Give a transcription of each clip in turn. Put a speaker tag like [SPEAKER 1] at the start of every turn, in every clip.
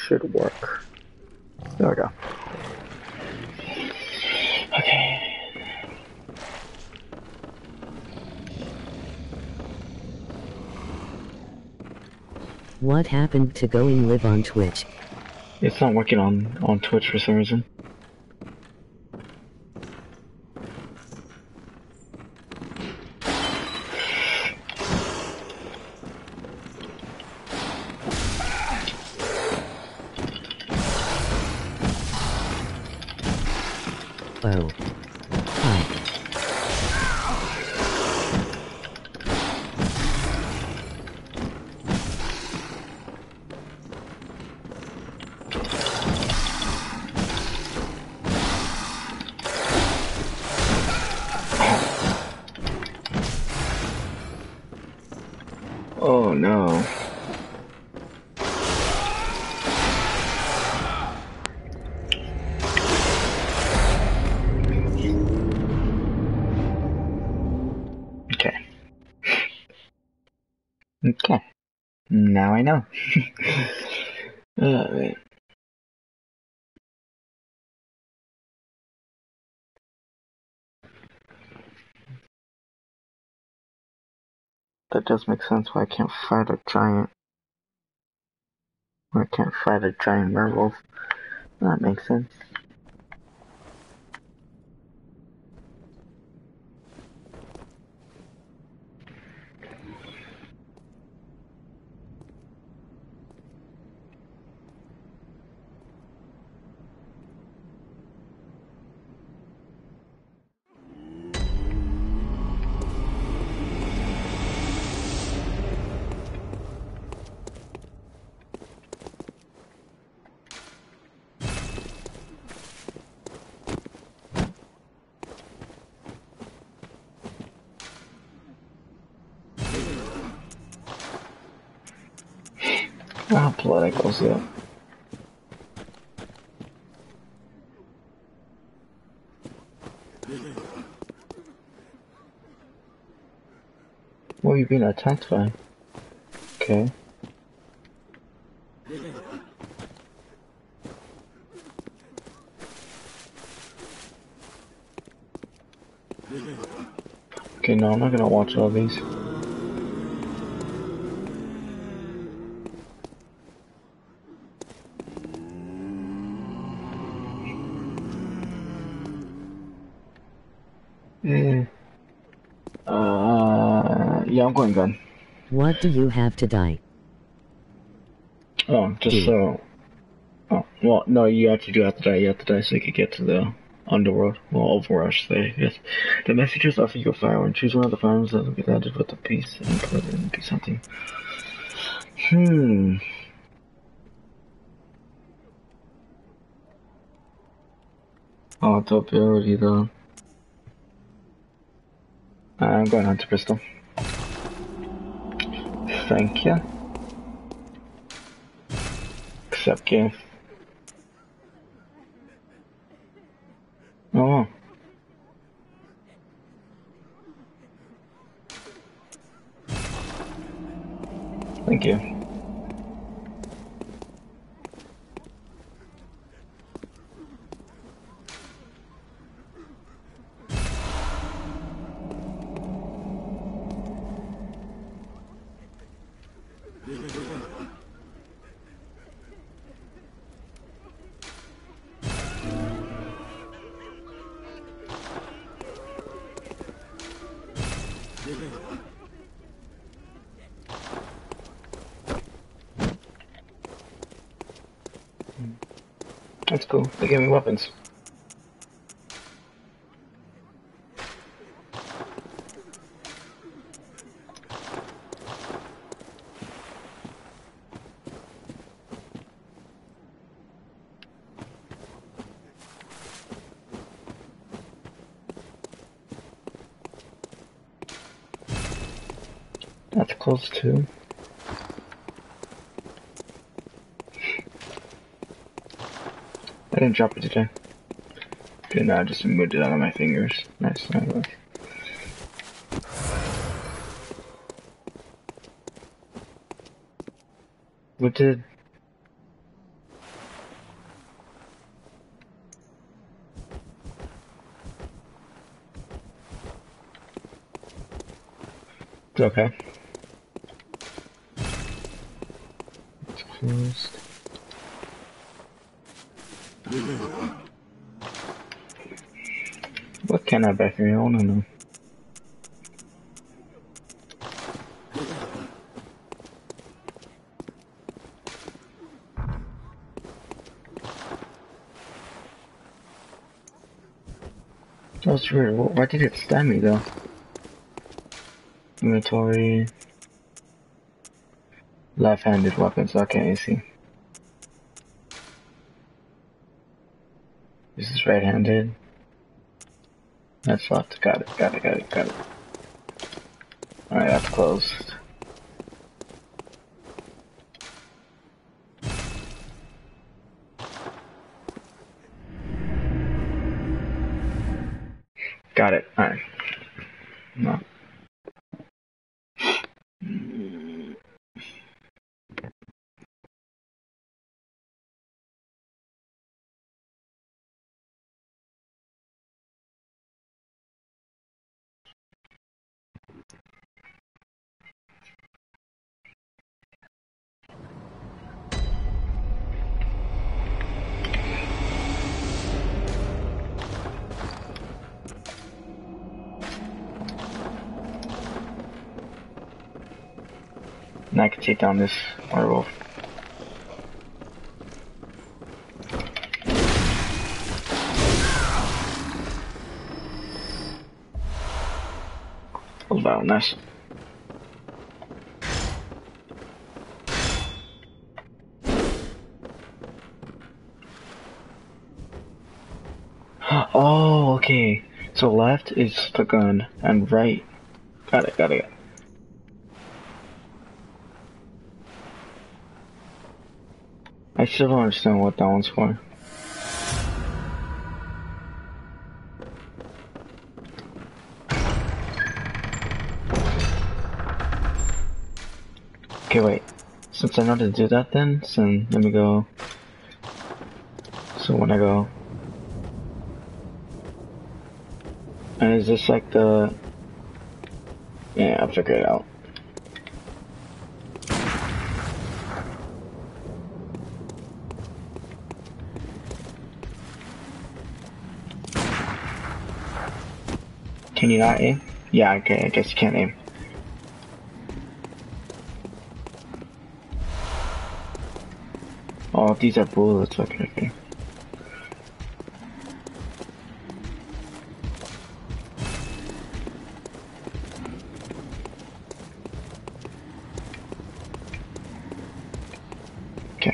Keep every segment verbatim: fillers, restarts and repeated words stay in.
[SPEAKER 1] should work. There we go. Okay.
[SPEAKER 2] What happened to going live on Twitch?
[SPEAKER 1] It's not working on, on Twitch for some reason.
[SPEAKER 2] Oh. Hi.
[SPEAKER 1] Oh no. Okay. Okay. Now I know. Alright. That does make sense why I can't fight a giant. Why I can't fight a giant werewolf. That makes sense. Ah, blood echoes, yeah. What are you being attacked by? Okay. Okay, no, I'm not gonna watch all these. Mm. Uh, yeah, I'm going gun.
[SPEAKER 2] What do you have to die?
[SPEAKER 1] Oh, just
[SPEAKER 2] Dude.
[SPEAKER 1] so. Oh, well, no, you actually do have to die. You have to die so you can get to the underworld. Well, Overrush, they, yes. The messages offer you a firearm. Choose one of the firearms that will be added with the piece and put it into something. Hmm. Auto ability, though. I'm going on to pistol. Thank you. Accept gift. Oh. Thank you. That's cool. They gave me weapons. That's close too. I didn't drop it today. Okay, no, I just moved it out of my fingers. Nice, nice. What did... Okay. It's closed. What can I back here? I wanna know. That's weird. Why did it stab me though? Inventory. Left-handed weapons. Okay, I see. This is right-handed. That's left. Got it. Got it. Got it. Got it. Alright, that's closed. Got it. Alright. No. Now I can take down this werewolf. Oh wow, nice. Oh, okay. So left is the gun, and right. Got it, got it. I still don't understand what that one's for. Okay, wait. Since I know how to do that then, so let me go. So when I go. And is this like the... Yeah, I'll figure it out. Can you not aim? Yeah, okay, I guess you can't aim. Oh, these are bullets, okay, okay. Okay.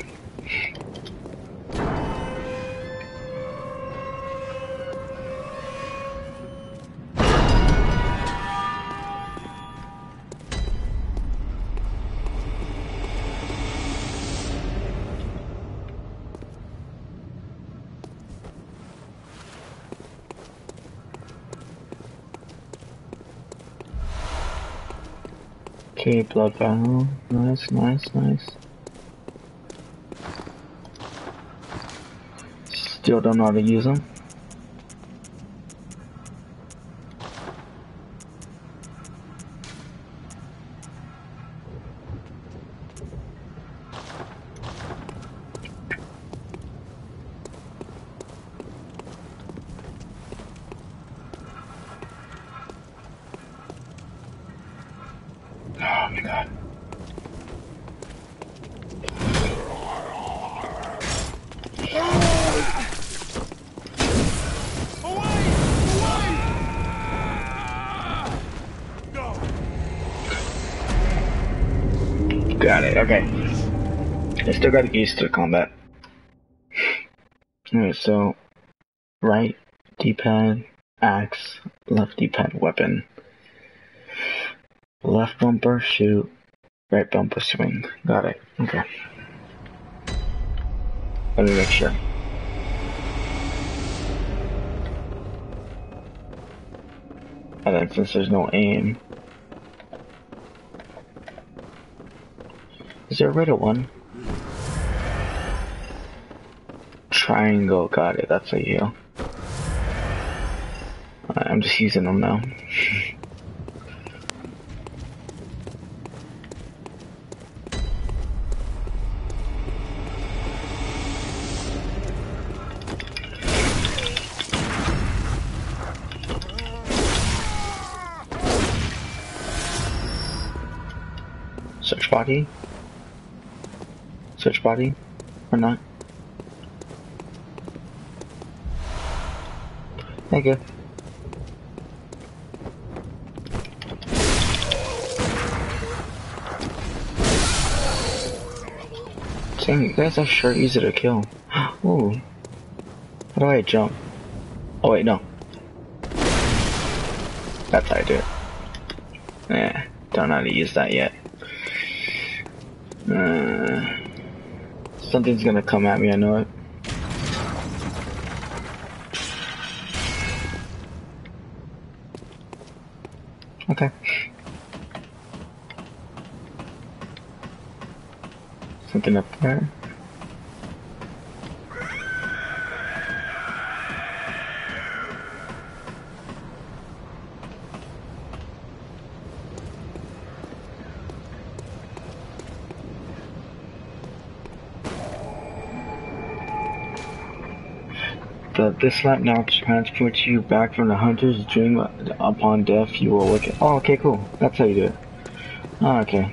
[SPEAKER 1] Okay, blood vial. Nice, nice, nice. Still don't know how to use them. Oh my god. Got it, okay. I still gotta get used to the combat. Alright, so right D-pad, axe, left D-pad, weapon. Left bumper, shoot, right bumper, swing. Got it, okay. Let me make sure. And then since there's no aim, is there a right one? Triangle, got it, that's a heal. I'm just using them now. Search body? Search body? Or not? Thank you. Dang, you guys are sure easy to kill. Ooh. How do I jump? Oh wait, no. That's how I do it. Eh, don't know how to use that yet. Uh, something's gonna come at me, I know it. Okay. Something up there. The, this map now transports you back from the hunter's dream. Upon death, you will awaken. Oh, okay, cool. That's how you do it. Oh, okay.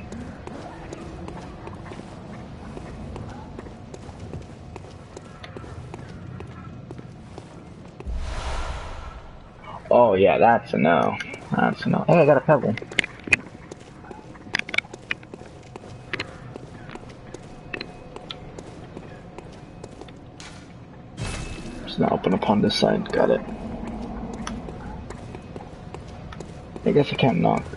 [SPEAKER 1] Oh, yeah, that's a no. That's a no. Hey, I got a pebble. It's not open upon this side. Got it. I guess I can't knock.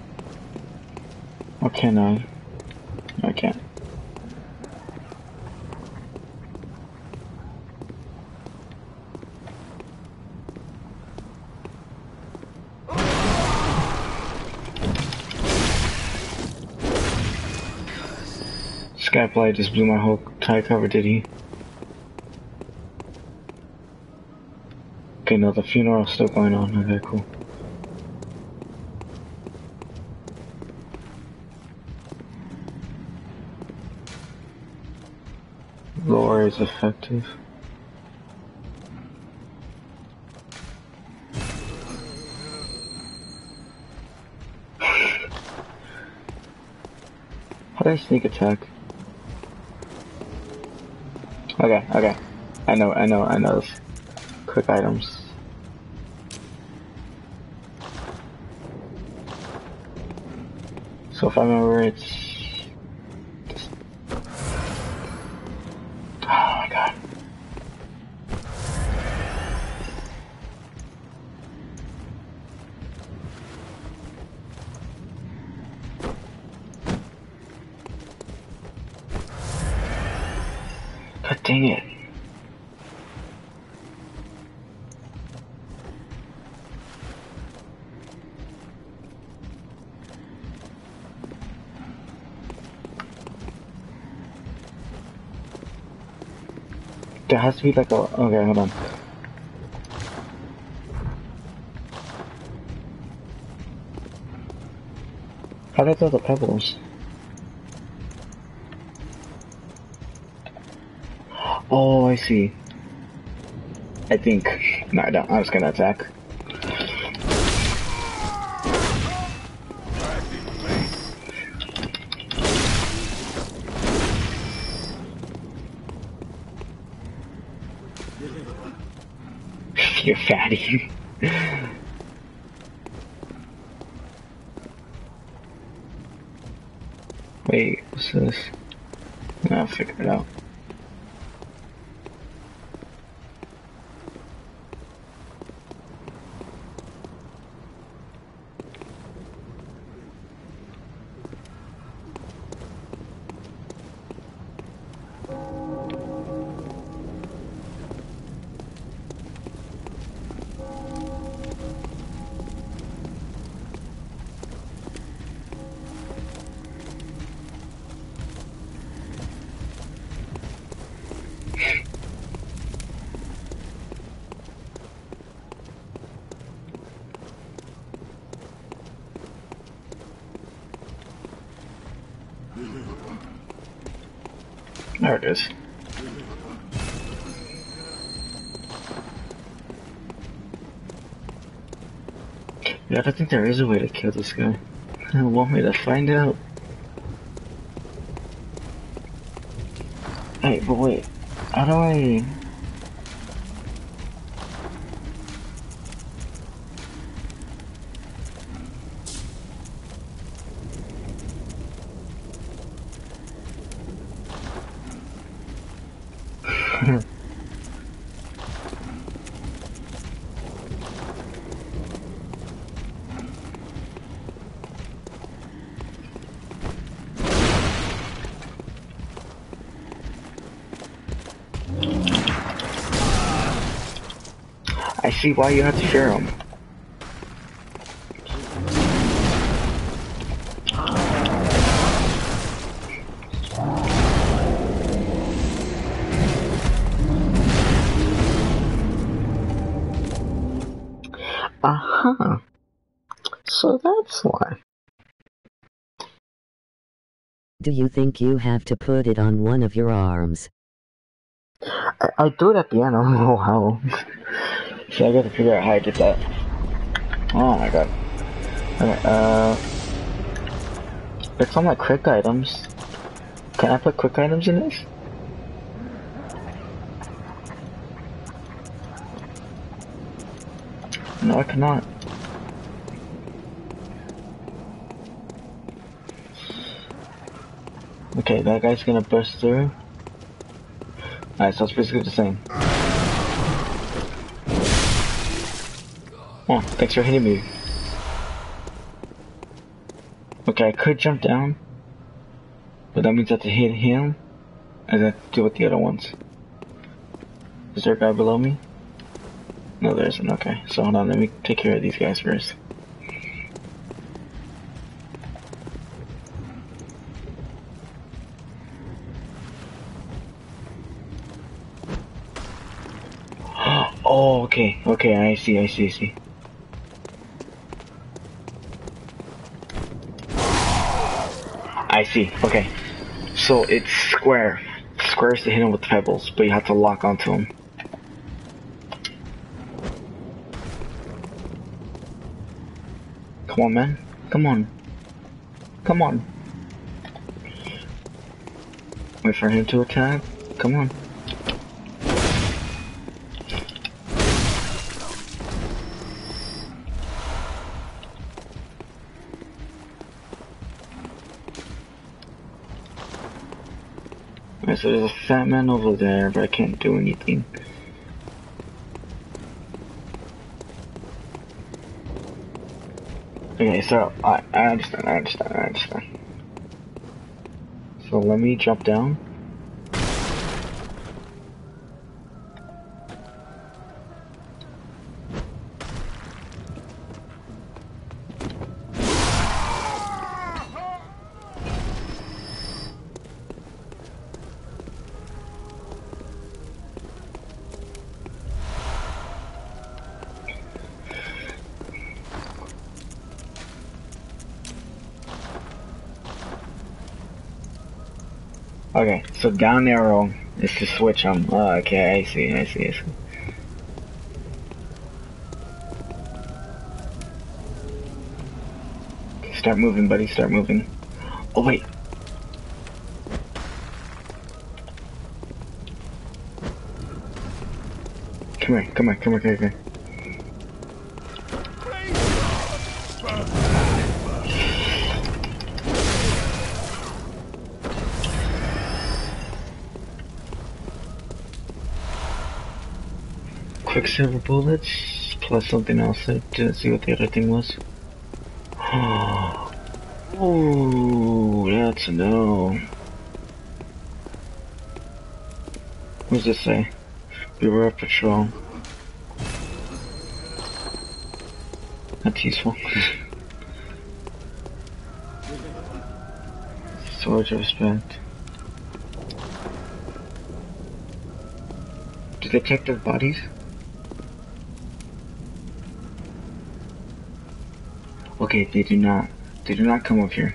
[SPEAKER 1] Or can I? I can't. Skyfly just blew my whole tire cover, did he? Okay, no, the funeral's still going on. Okay, cool. Lore is effective. How do I sneak attack? Okay, okay. I know, I know, I know this. Quick items. So if I remember, it's just... Oh my god. God dang it. There has to be like a... Okay, hold on. How do I throw the pebbles? Oh, I see. I think... No, I don't. I was gonna attack. You're fatty. Wait, what's this? I'll figure it out. There it is. Yeah, I think there is a way to kill this guy. I want me to find out. Hey, but wait. How do I... I see why you have to share them. Uh-huh. So that's why.
[SPEAKER 2] Do you think you have to put it on one of your arms?
[SPEAKER 1] I, I do it at the end, I don't know how. So I gotta figure out how I did that. Oh my god. Okay, uh... it's on my quick items. Can I put quick items in this? No, I cannot. Okay, that guy's gonna burst through. Alright, so it's basically the same. Oh, thanks for hitting me. Okay, I could jump down, but that means I have to hit him, and then deal with the other ones. Is there a guy below me? No, there isn't. Okay, so hold on, let me take care of these guys first. Oh, okay, okay, I see, I see, I see. I see, okay. So it's square. Square is to hit him with pebbles, but you have to lock onto him. Come on, man. Come on. Come on. Wait for him to attack. Come on. Alright, so there's a fat man over there, but I can't do anything. Okay, so I, I understand, I understand, I understand. So let me jump down. Okay, so down arrow is to switch them. Oh, okay, I see, I see, I see. Okay, start moving, buddy, start moving. Oh, wait. Come here, come here, come here, come here, come here. Quicksilver bullets, plus something else. I didn't see what the other thing was. Oh, that's a no. What does this say? Beware of patrol. That's useful. Swords of respect. Do they check their bodies? Okay, they do not. They do not come up here.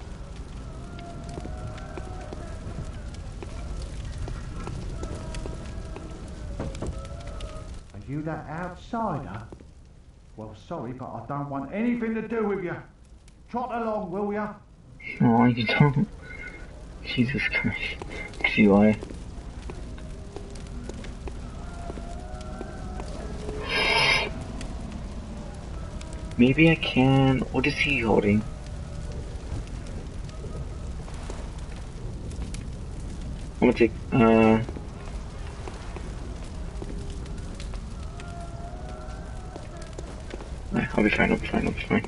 [SPEAKER 3] Are you that outsider? Well, sorry, but I don't want anything to do with you. Trot along, will ya?
[SPEAKER 1] Oh, you don't. Jesus Christ. See why? Maybe I can. What is he holding? I'm gonna take. Uh. I'll be fine. I'll be fine. I'll be fine.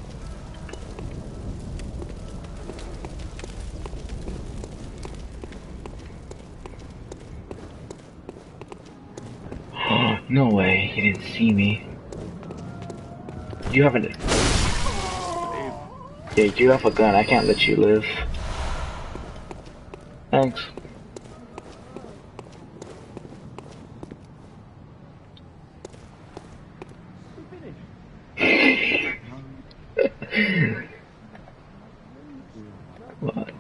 [SPEAKER 1] No way, he didn't see me. You have a... Yeah, you have a gun, I can't let you live. Thanks. What?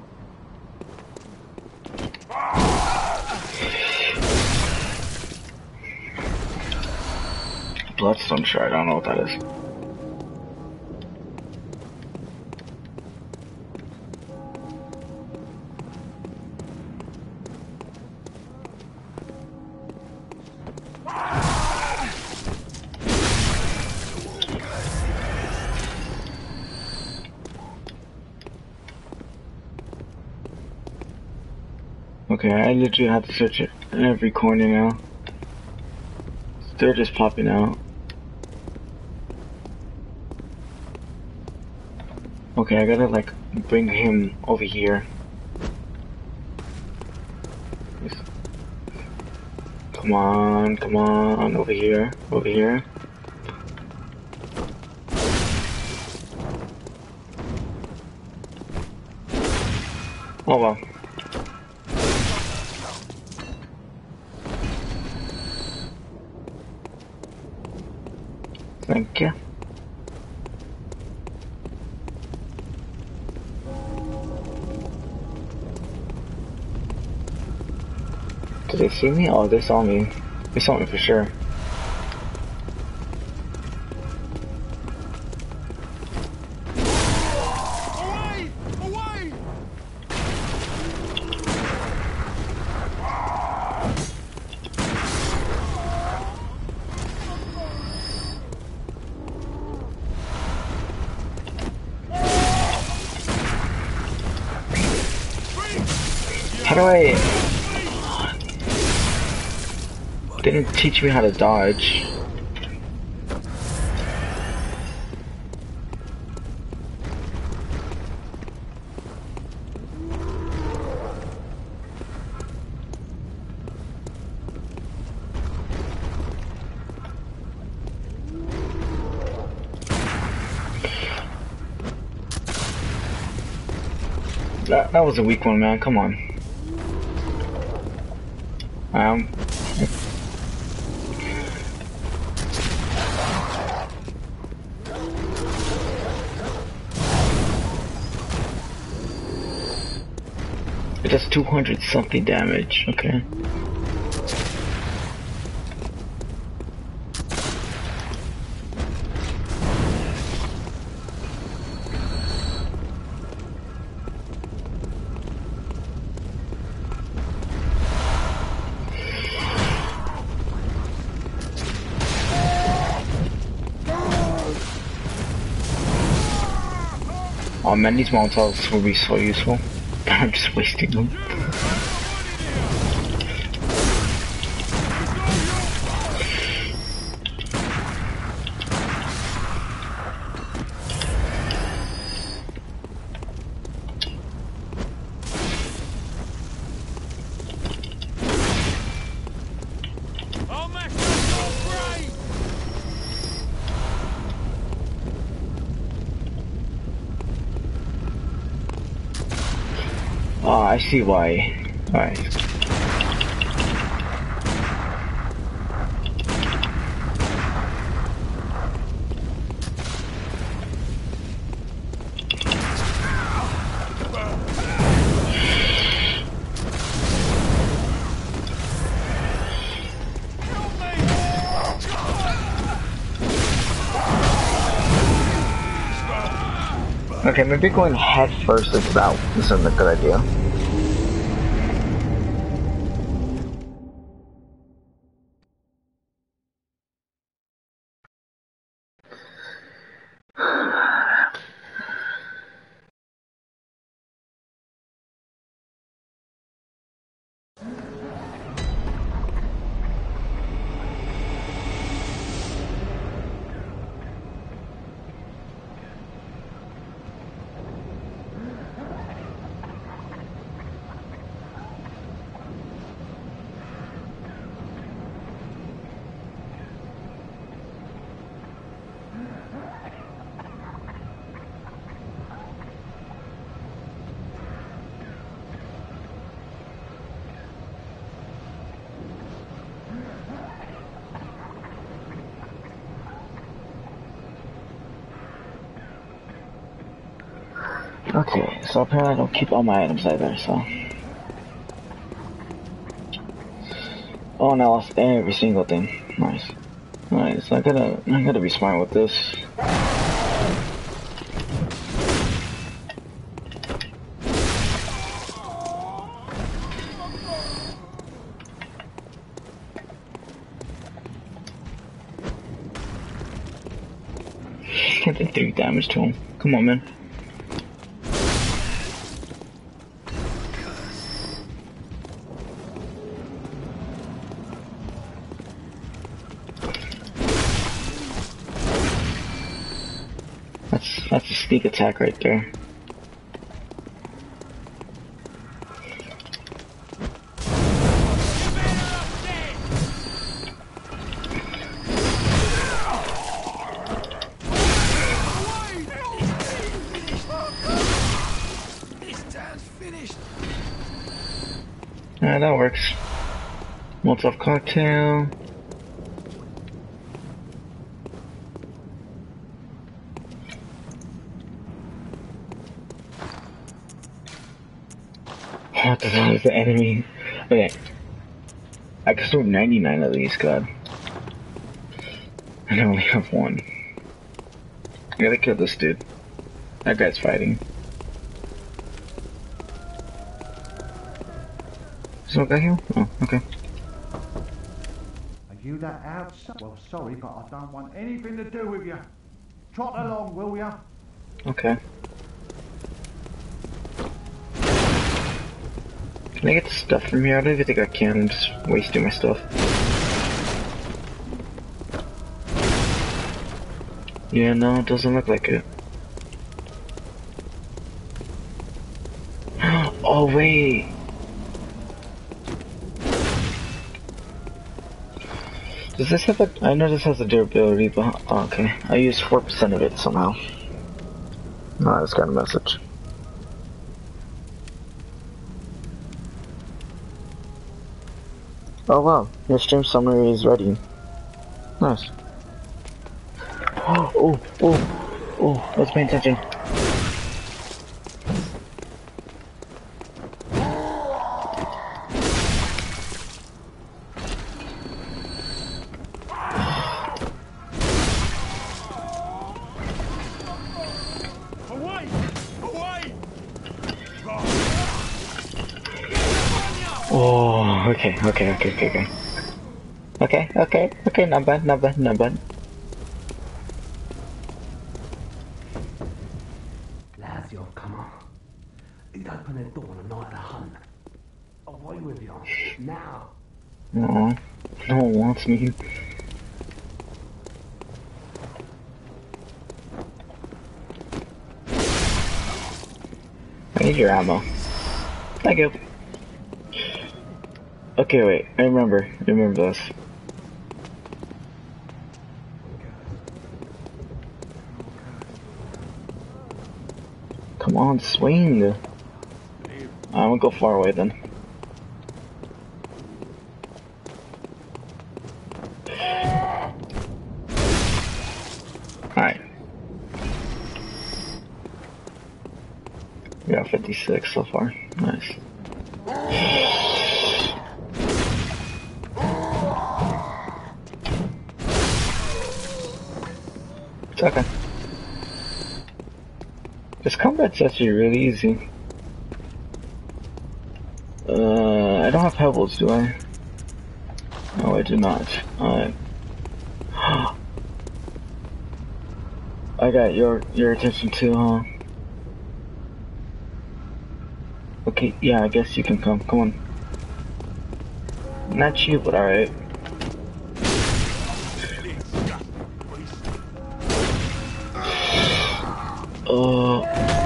[SPEAKER 1] Bloodstone shard, I don't know what that is. Okay, I literally have to search it in every corner now. They're just popping out. Okay, I gotta like bring him over here. Come on, come on, over here, over here. Oh well. Thank you. Did they see me? Oh, they saw me. They saw me for sure.
[SPEAKER 4] Away! Away!
[SPEAKER 1] How do I... They didn't teach me how to dodge. That, that was a weak one, man. Come on. Um... It does two hundred something damage, okay. Oh man, these Molotovs will be so useful. I'm just wasting them. Oh, I see why. Alright. Okay, maybe going head first is about isn't a good idea. Okay, so apparently I don't keep all my items either, so. Oh, and I lost every single thing. Nice. Alright, so I gotta, I gotta be smart with this. I did three damage to him. Come on, man. That's that's a sneak attack right there. Alright, that works. Molotov cocktail. What the hell is the enemy? Okay. I can store ninety-nine of these, god. And I only have one. I gotta kill this dude. That guy's fighting. Is there a guy here? Oh, okay.
[SPEAKER 3] Are you that outside? Well, sorry, but I don't want anything to do with you. Trot along, will ya?
[SPEAKER 1] Okay. Can I get the stuff from here? I don't even think I can. I'm just wasting my stuff. Yeah, no, it doesn't look like it. Oh, wait. Does this have a... I know this has a durability, but... Oh, okay. I used four percent of it somehow. No, I just got a message. Oh wow, your stream summary is ready. Nice. Oh, oh, oh, oh, let's pay attention.
[SPEAKER 4] Away! Away!
[SPEAKER 1] Oh, okay, okay, okay, okay, okay. Okay, okay, okay, not bad, not bad, not bad.
[SPEAKER 5] Lazio, come on. He'd open the door on a night of the hunt. Away with you. Now.
[SPEAKER 1] Aw, no one wants me. I need your ammo. Thank you. Okay, wait, I remember, I remember this. Come on, swing. I'm gonna go far away then. Alright. We got fifty-six so far. Nice. It's okay. This combat's actually really easy. Uh, I don't have pebbles, do I? No, I do not. Alright. I got your your attention too, huh? Okay, yeah, I guess you can come. Come on. Not you, but alright. Uh.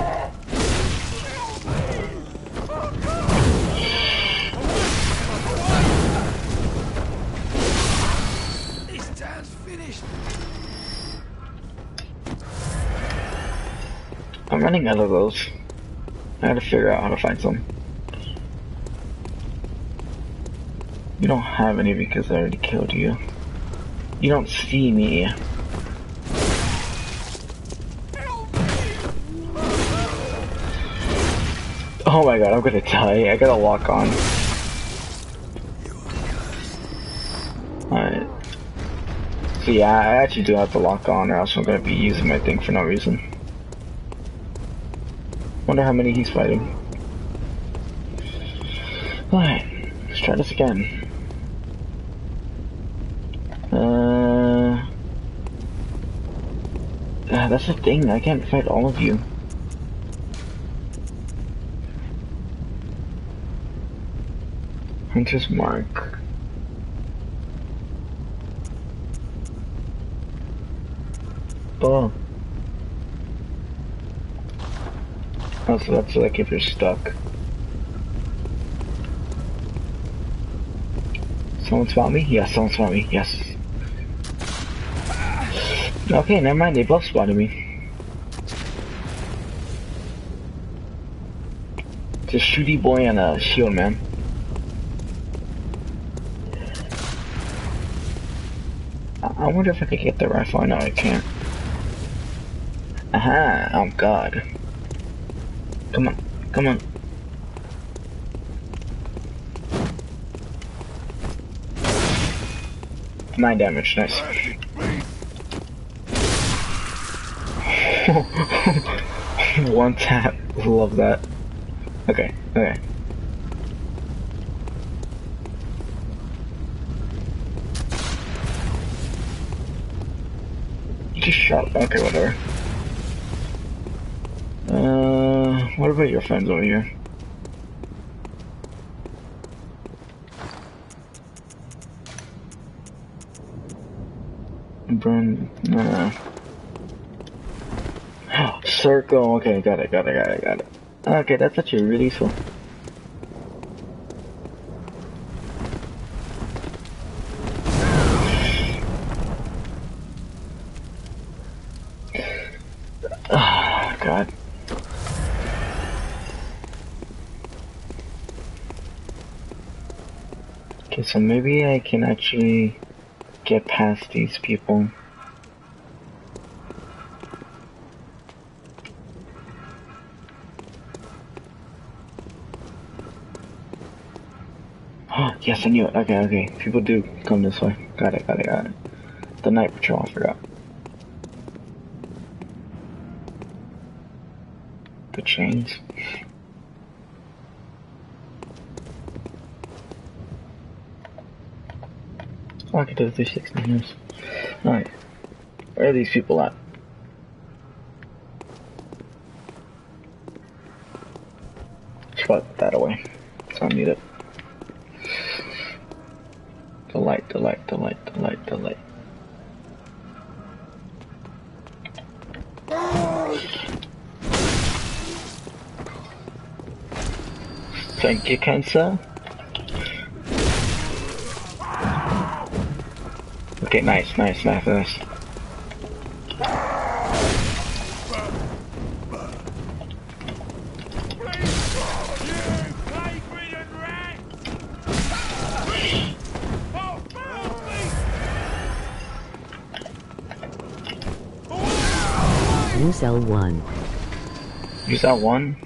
[SPEAKER 4] This town's finished.
[SPEAKER 1] I'm running out of those. I gotta figure out how to find some. You don't have any because I already killed you. You don't see me. Oh my god, I'm gonna die. I gotta lock on. Alright. So yeah, I actually do have to lock on or else I'm gonna be using my thing for no reason. Wonder how many he's fighting. Alright, let's try this again. Uh, uh, that's the thing, I can't fight all of you. Hunter's Mark. Oh. Oh, so that's like if you're stuck. Someone spot me? Yes, someone spot me. Yes. Okay, never mind. They both spotted me. It's a shooty boy and a shield man. I wonder if I could get the rifle. No, I can't. Aha! Oh god. Come on. Come on. Nine damage. Nice. One tap. Love that. Okay. Okay. Just shot. Okay, whatever. Uh, what about your friends over here? Burn. Uh. Circle. Okay, got it, got it, got it, got it. Okay, that's actually really useful. Oh, God. Okay, so maybe I can actually get past these people. Oh, yes, I knew it. Okay, okay. People do come this way. Got it, got it, got it. The night patrol, I forgot. The chains. Oh, I could do the three sixty years. Alright. Where are these people at? Let's put that away. I don't need it. The light, the light, the light, the light, the light. Thank you, Kensa. Okay, nice, nice, nice, nice.
[SPEAKER 2] Use L one.
[SPEAKER 1] Use L one?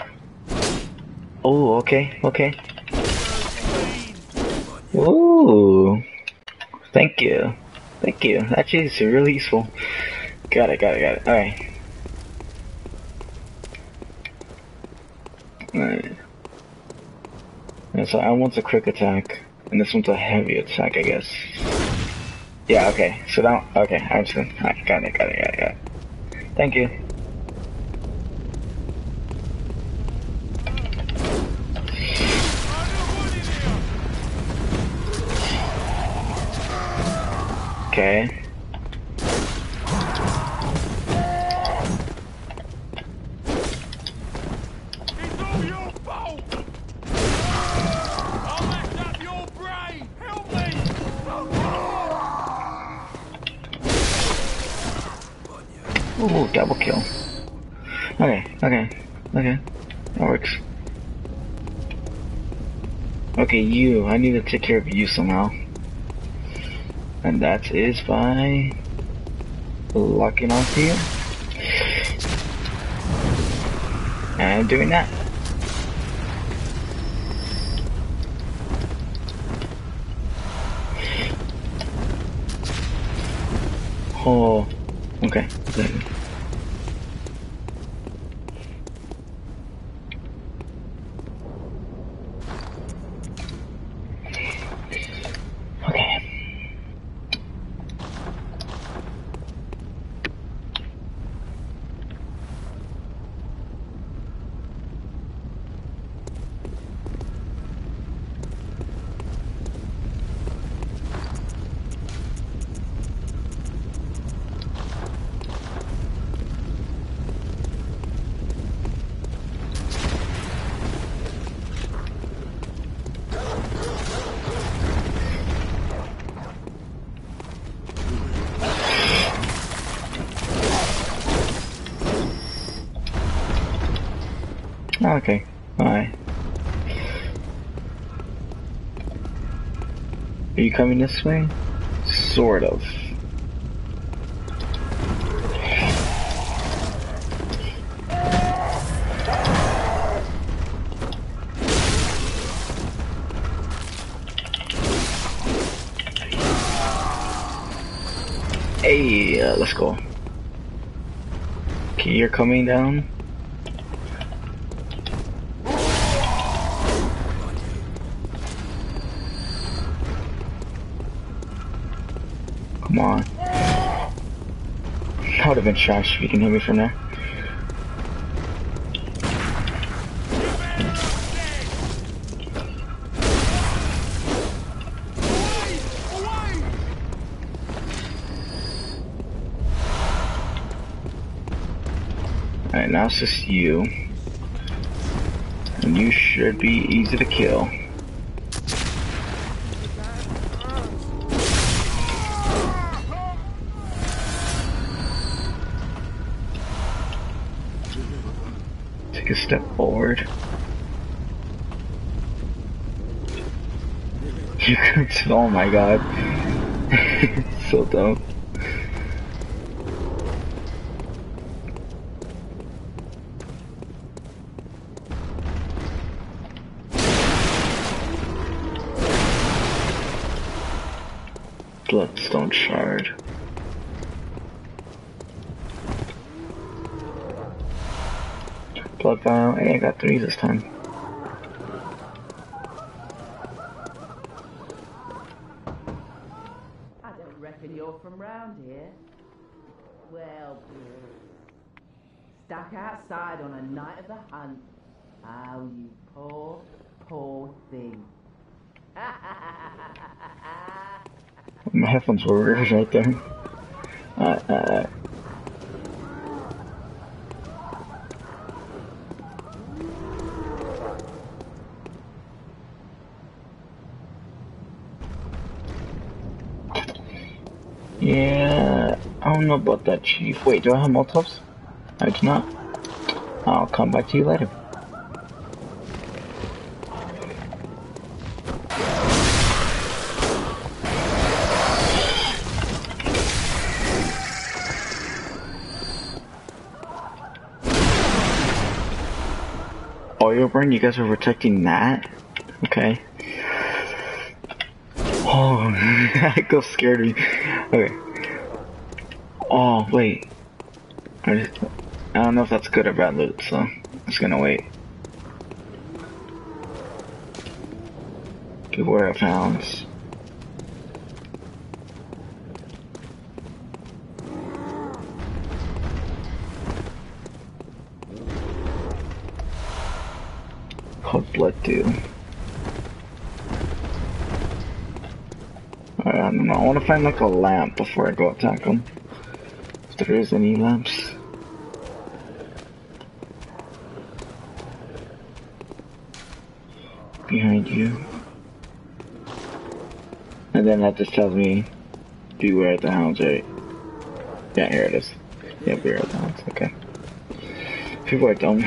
[SPEAKER 1] Oh, okay, okay. Ooh. Thank you. Thank you. Actually, it's really useful. Got it, got it, got it. Alright. Alright. And so I want a quick attack, and this one's a heavy attack, I guess. Yeah, okay. So now, okay, I'm just gonna, alright, got it, got it, got it, got it. Thank you. Okay.
[SPEAKER 4] It's all your fault! I messed up your brain! Help me!
[SPEAKER 1] Ooh, double kill. Okay, okay, okay. That works. Okay, you. I need to take care of you somehow. And that is by locking onto you. And doing that. Oh, okay. Exactly. Okay. Okay. Bye. Are you coming this way? Sort of. Hey, uh, let's go. Okay, you're coming down. Come on. That would have been trash if you can hit me from there. Alright, now it's just you. And you should be easy to kill. Take a step forward. You could, oh my god. So dumb. Bloodstone shard. Blood vial. Hey, I got three this time.
[SPEAKER 6] I don't reckon you're from round here. Well, stuck outside on a night of the hunt. Oh, you poor, poor thing.
[SPEAKER 1] My headphones were reversed right there. Uh, uh, yeah, I don't know about that, Chief. Wait, do I have Molotovs? I do not. I'll come back to you later. Oil burn, you guys are protecting that? Okay. Oh, that ghost scared me. Okay. Oh, wait. I, just, I don't know if that's good or bad loot, so I'm just gonna wait. Beware of hounds. Hot blood too. I don't know, I want to find like a lamp before I go attack them. If there is any lamps. Behind you. And then that just tells me, beware of the hounds, right? Yeah, here it is. Yeah, beware of the hounds, okay. People are dumb.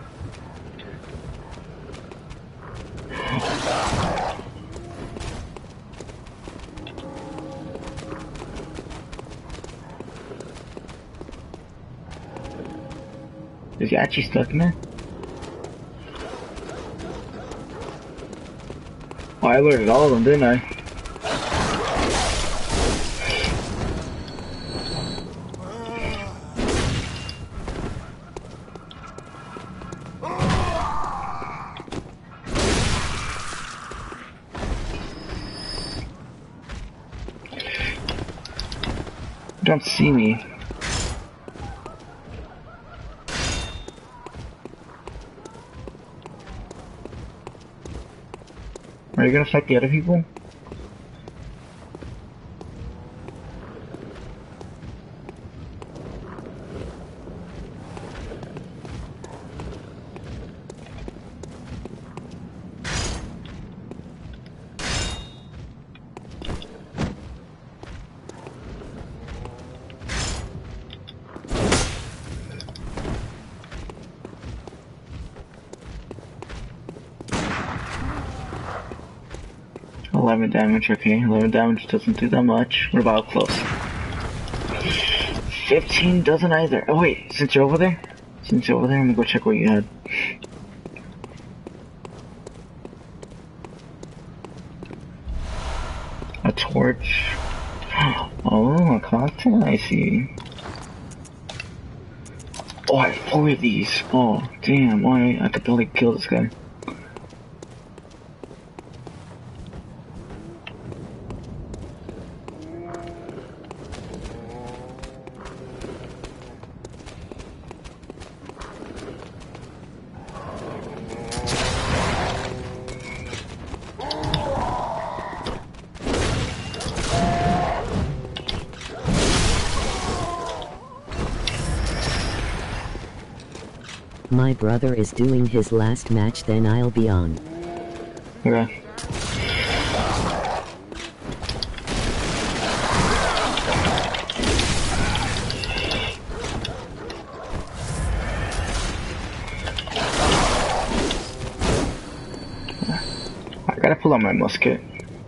[SPEAKER 1] Is he actually stuck in there? Oh, I alerted all of them, didn't I? don't see me. Are you gonna fight the other people? eleven damage, okay. eleven damage doesn't do that much. What about close? fifteen doesn't either. Oh wait, since you're over there? Since you're over there, I'm gonna go check what you had. A torch. Oh, a cocktail, I see. Oh, I have four of these. Oh, damn, oh, I, I could barely kill this guy.
[SPEAKER 2] My brother is doing his last match, then I'll be on.
[SPEAKER 1] Okay. I gotta pull out my musket.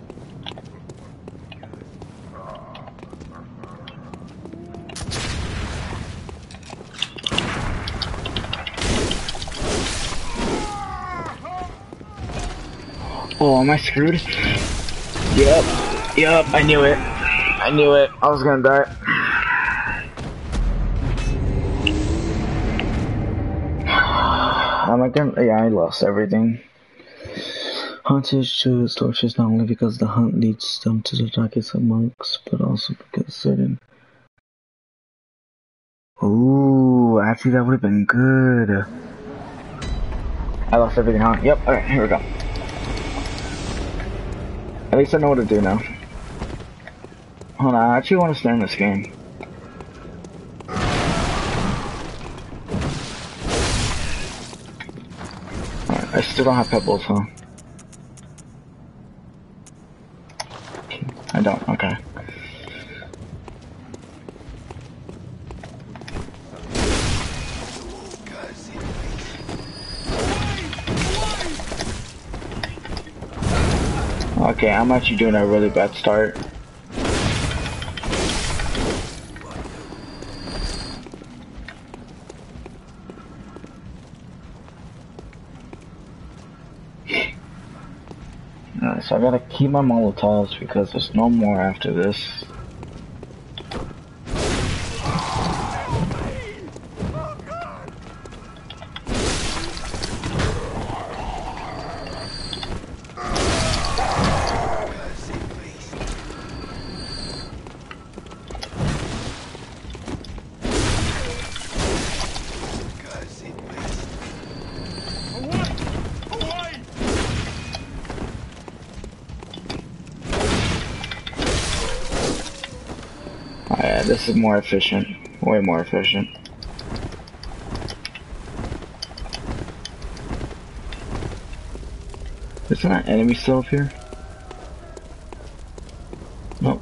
[SPEAKER 1] Oh, am I screwed? Yep. Yep, I knew it. I knew it. I was gonna die. Am I gonna? Yeah, I lost everything. Hunters choose torches not only because the hunt leads them to the targets of monks, but also because certain. Ooh, actually that would have been good. I lost everything, huh? Yep. Alright, here we go. At least I know what to do now. Hold on, I actually want to stay in this game. Alright, I still don't have pebbles, huh? I don't, okay. Okay, I'm actually doing a really bad start. Alright, so I gotta keep my Molotovs because there's no more after this. Yeah, this is more efficient. Way more efficient. Isn't that enemy still up here? Nope.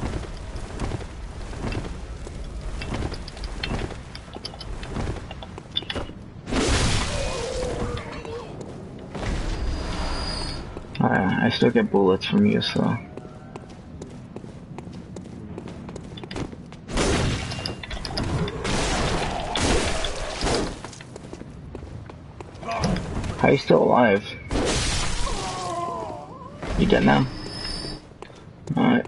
[SPEAKER 1] Alright, I still get bullets from you, so... How are you still alive? You dead now? Alright.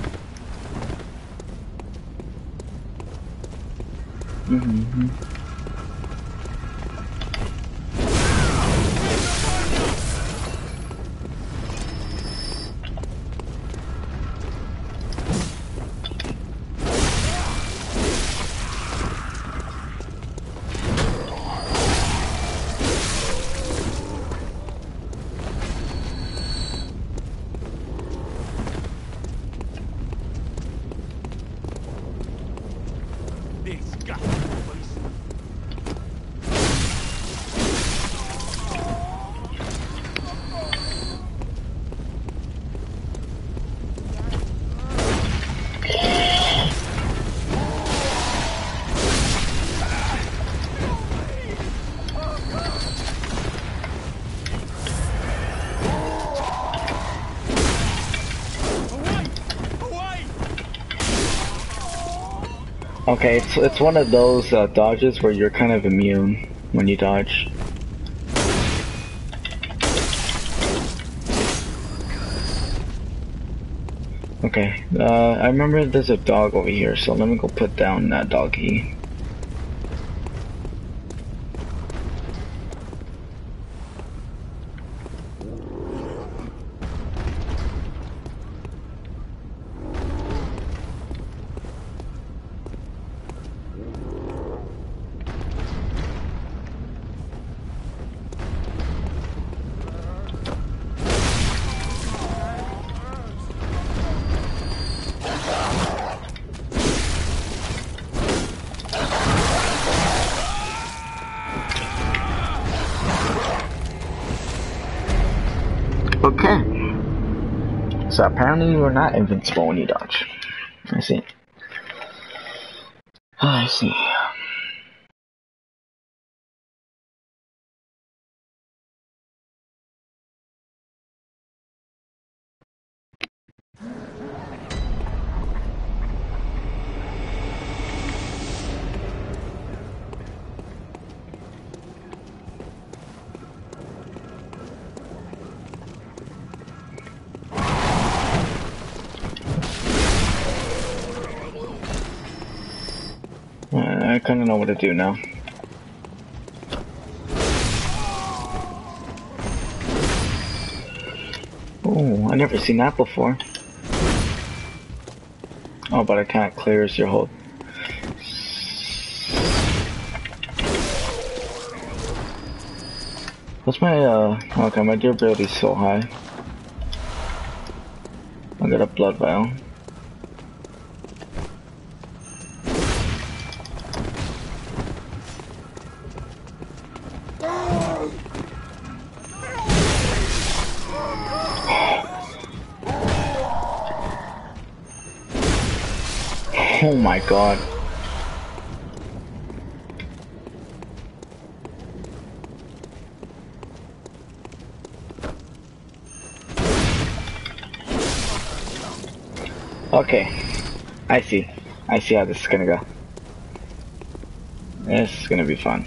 [SPEAKER 1] Mm-hmm. Okay, it's it's one of those uh, dodges where you're kind of immune when you dodge. Okay, uh, I remember there's a dog over here, so let me go put down that doggy. Okay. So apparently we're not invincible when you dodge. I see. I see. I kind of know what to do now. Oh, I never seen that before. Oh, but I can't clear your hold. What's my, uh, okay, my durability is so high. I got a blood vial. Oh my god. Okay, I see. I see how this is gonna go. This is gonna be fun.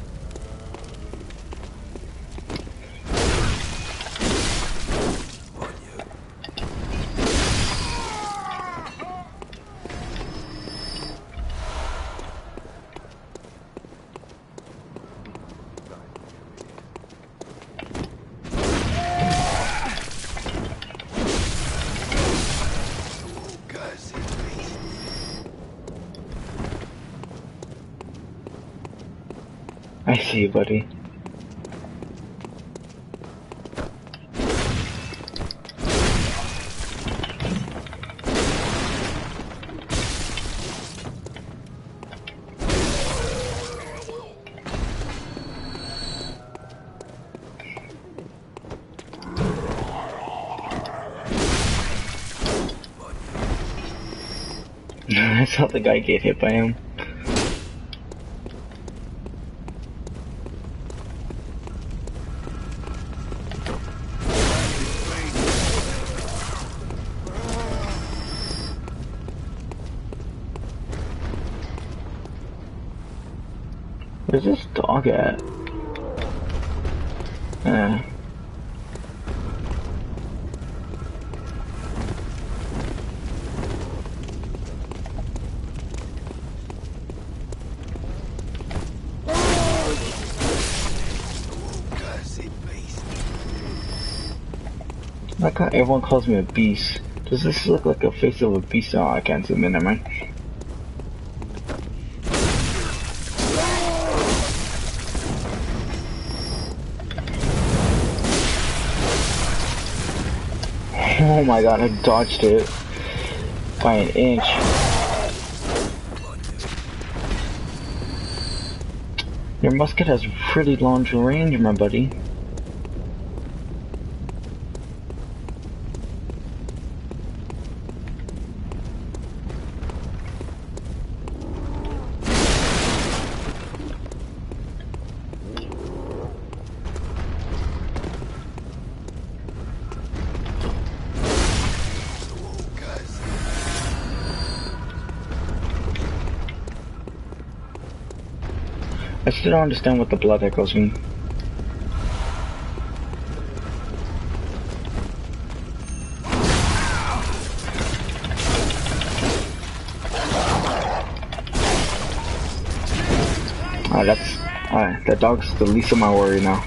[SPEAKER 1] I see you, buddy. I saw the guy get hit by him. Where's this dog at? Eh. I like how everyone calls me a beast. Does this look like a face of a beast? Oh, I can't zoom in, am I? Oh my god, I dodged it by an inch. Your musket has pretty long range, my buddy. I still don't understand what the blood echoes mean. Alright, that's... Alright, that dog's the least of my worry now.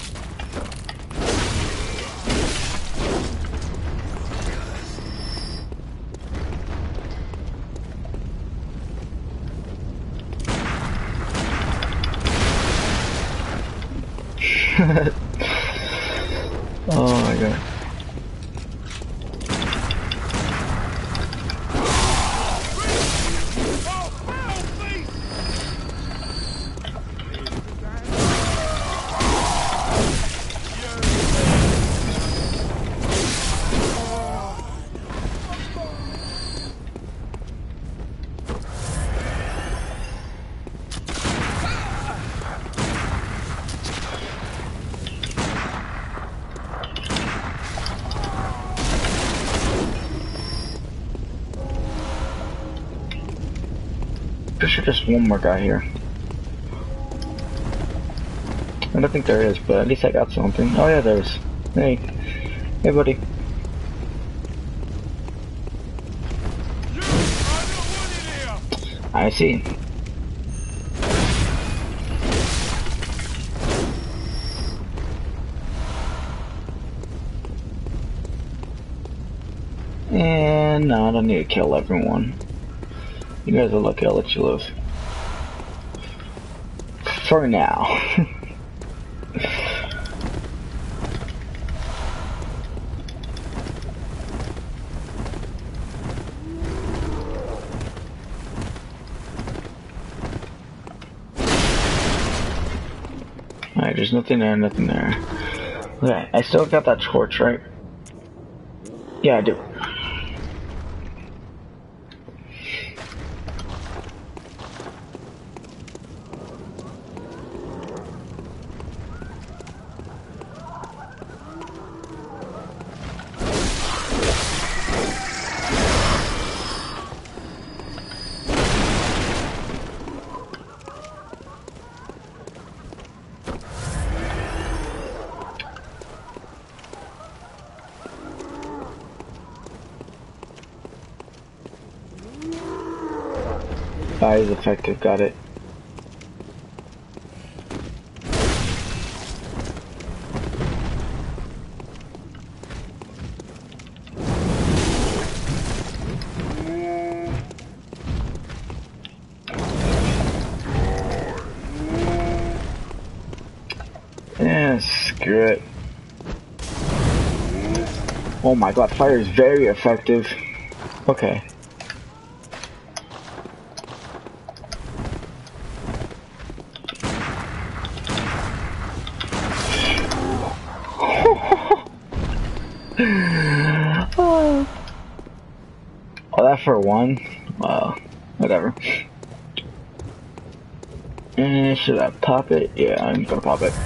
[SPEAKER 1] Oh my god. There's just one more guy here. I don't think there is, but at least I got something. Oh yeah, there is. Hey. Hey buddy. I see. And no, I don't need to kill everyone. You guys are lucky I'll let you live. For now. Alright, there's nothing there, nothing there. Okay, I still got that torch, right? Yeah, I do. Fire is effective, got it. Yeah, screw it. Oh my god, fire is very effective. Okay. Oh, that for one? Well, whatever. And should I pop it? Yeah, I'm gonna pop it.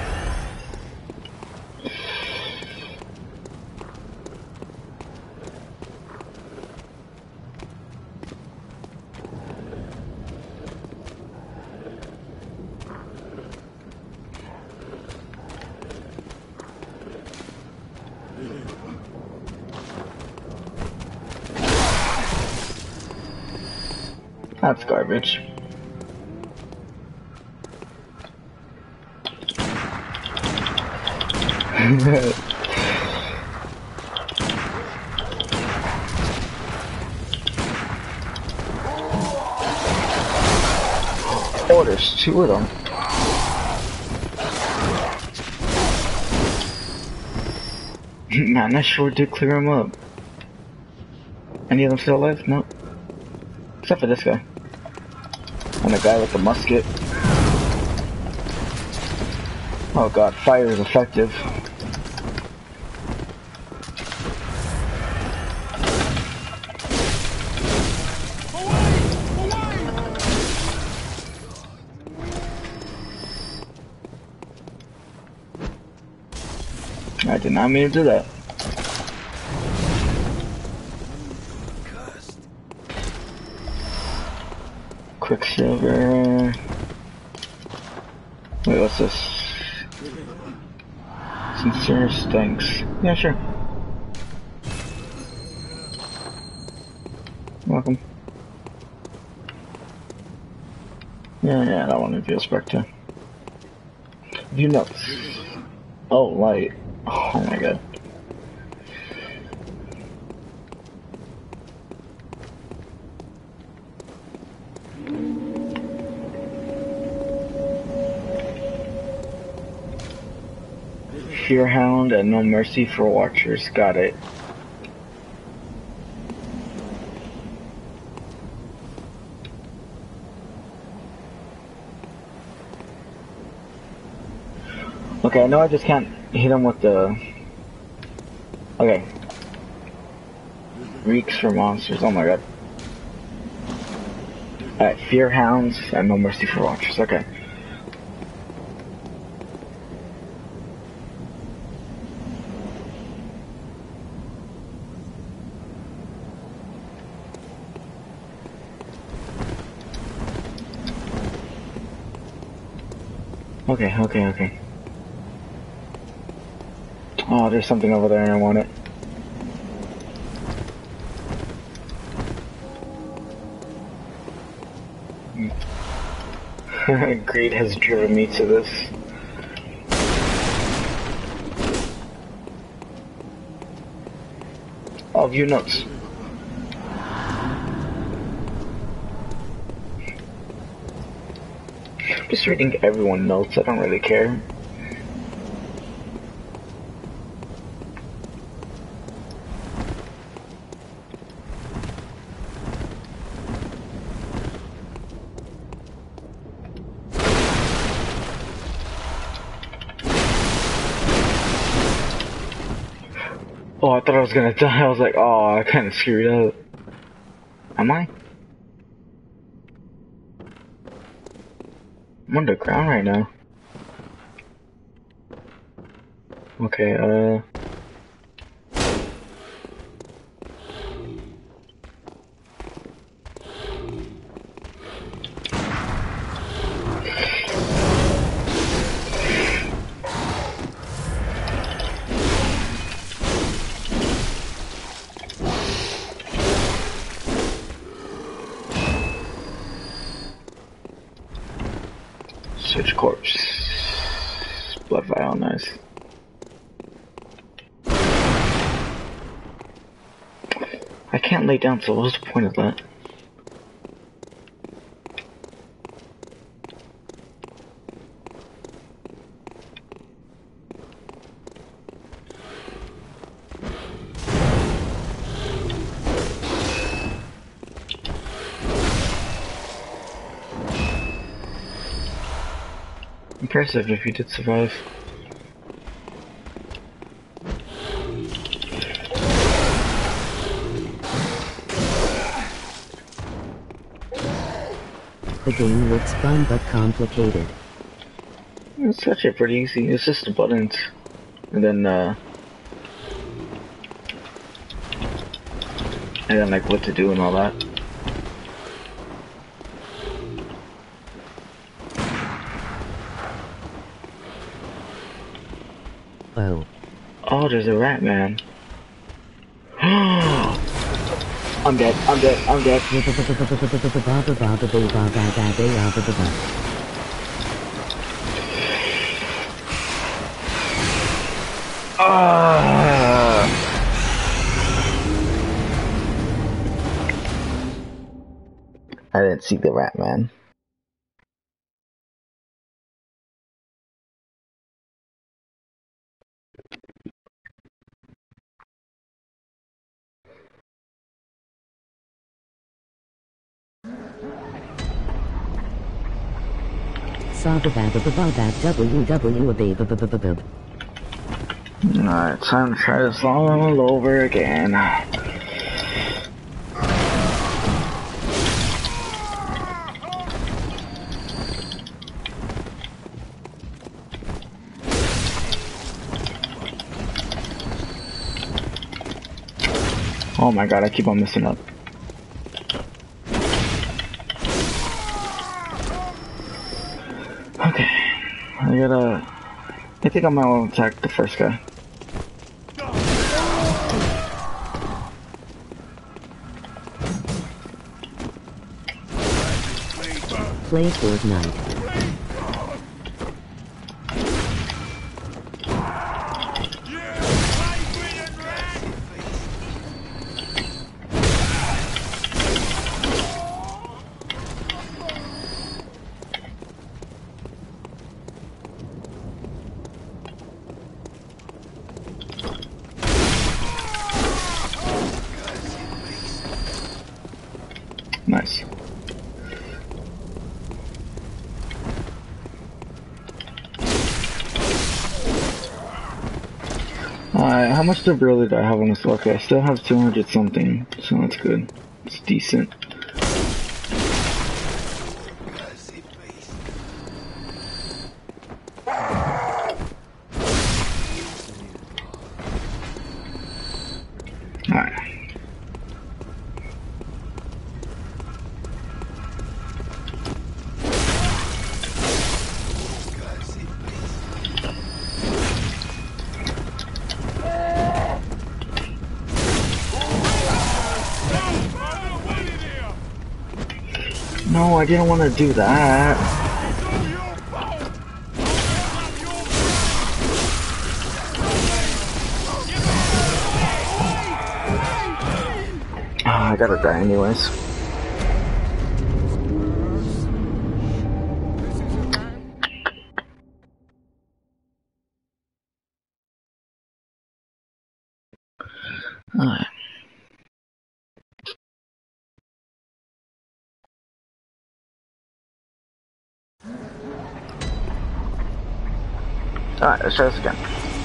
[SPEAKER 1] That's garbage. Oh, there's two of them. Man, that sure did clear them up. Any of them still alive? No. Except for this guy. And the guy with the musket. Oh god, fire is effective. I did not mean to do that. Quicksilver. Wait, what's this? Sincere stinks. Yeah, sure. Welcome. Yeah, yeah, that one would be a Spectre. You know. Oh, light. Oh my god. Fearhound and No Mercy for Watchers. Got it. Okay, I know I just can't hit him with the... Okay. Reeks for monsters, oh my god. Alright, Fearhounds and No Mercy for Watchers, okay. Okay, okay, okay. Oh, there's something over there and I want it. Greed has driven me to this. Oh, view notes. I'm just reading everyone's notes, I don't really care. Oh, I thought I was gonna die. I was like, oh, I kinda screwed up. Am I? I'm underground right now. Okay, uh... Switch corpse. Blood vial, nice. I can't lay down, so what's the point of that? Impressive if you did survive.
[SPEAKER 2] The game looks fun but complicated.
[SPEAKER 1] It's actually pretty easy. It's just the buttons. And then, uh... and then, like, what to do and all that.
[SPEAKER 2] Oh.
[SPEAKER 1] Oh, there's a rat man. I'm dead, I'm dead, I'm dead. Ah! I didn't see the rat man. Alright, time to try this all over again. Oh my god, I keep on messing up. Okay. I gotta. I think I might want to attack the first guy.
[SPEAKER 2] Play Fortnite.
[SPEAKER 1] Nice. Alright, how much durability do I have on this? Okay, I still have two hundred something, so that's good. It's decent. Alright. No, I didn't want to do that. Ah, I gotta die anyways. Alright. Alright, let's try this again.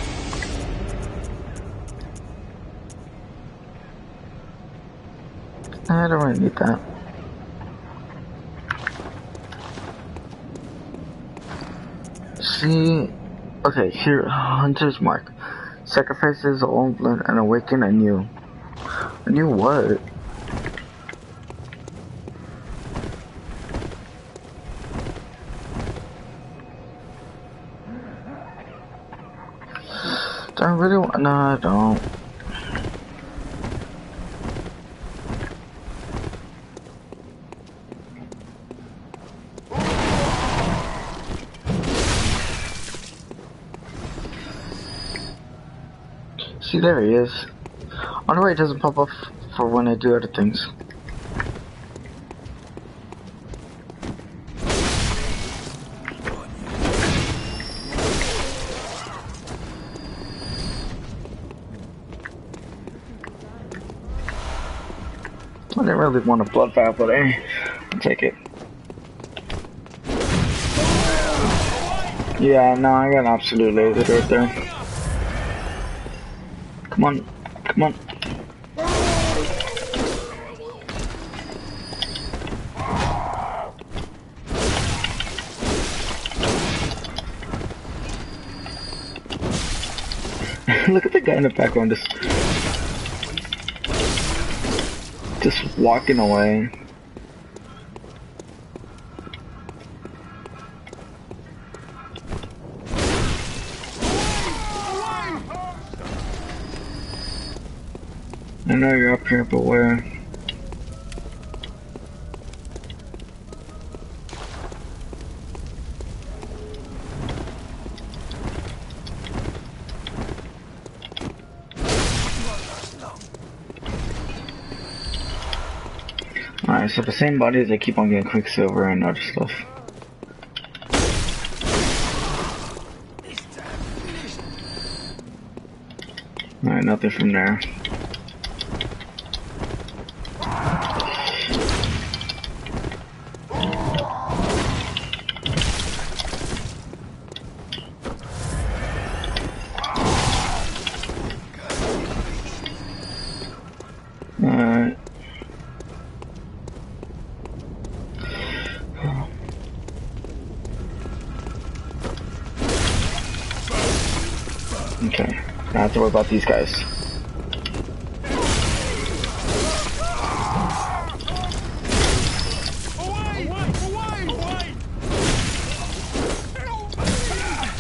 [SPEAKER 1] I don't really need that. See, okay, here, Hunter's Mark. Sacrifice his own blood and awaken anew. Anew what? Do I really want? No, I don't. See, there he is. I wonder why it doesn't pop up for when I do other things. I didn't really want a blood bath, but hey, I'll take it. Yeah, no, I got an absolute laser right there. Come on, come on. Look at the guy in the background just just walking away. I know you're up here, but where? Alright, so the same bodies, they keep on getting Quicksilver and other stuff. Alright, nothing from there. Alright. Okay, I have to worry about these guys.
[SPEAKER 4] Away! Away! Away!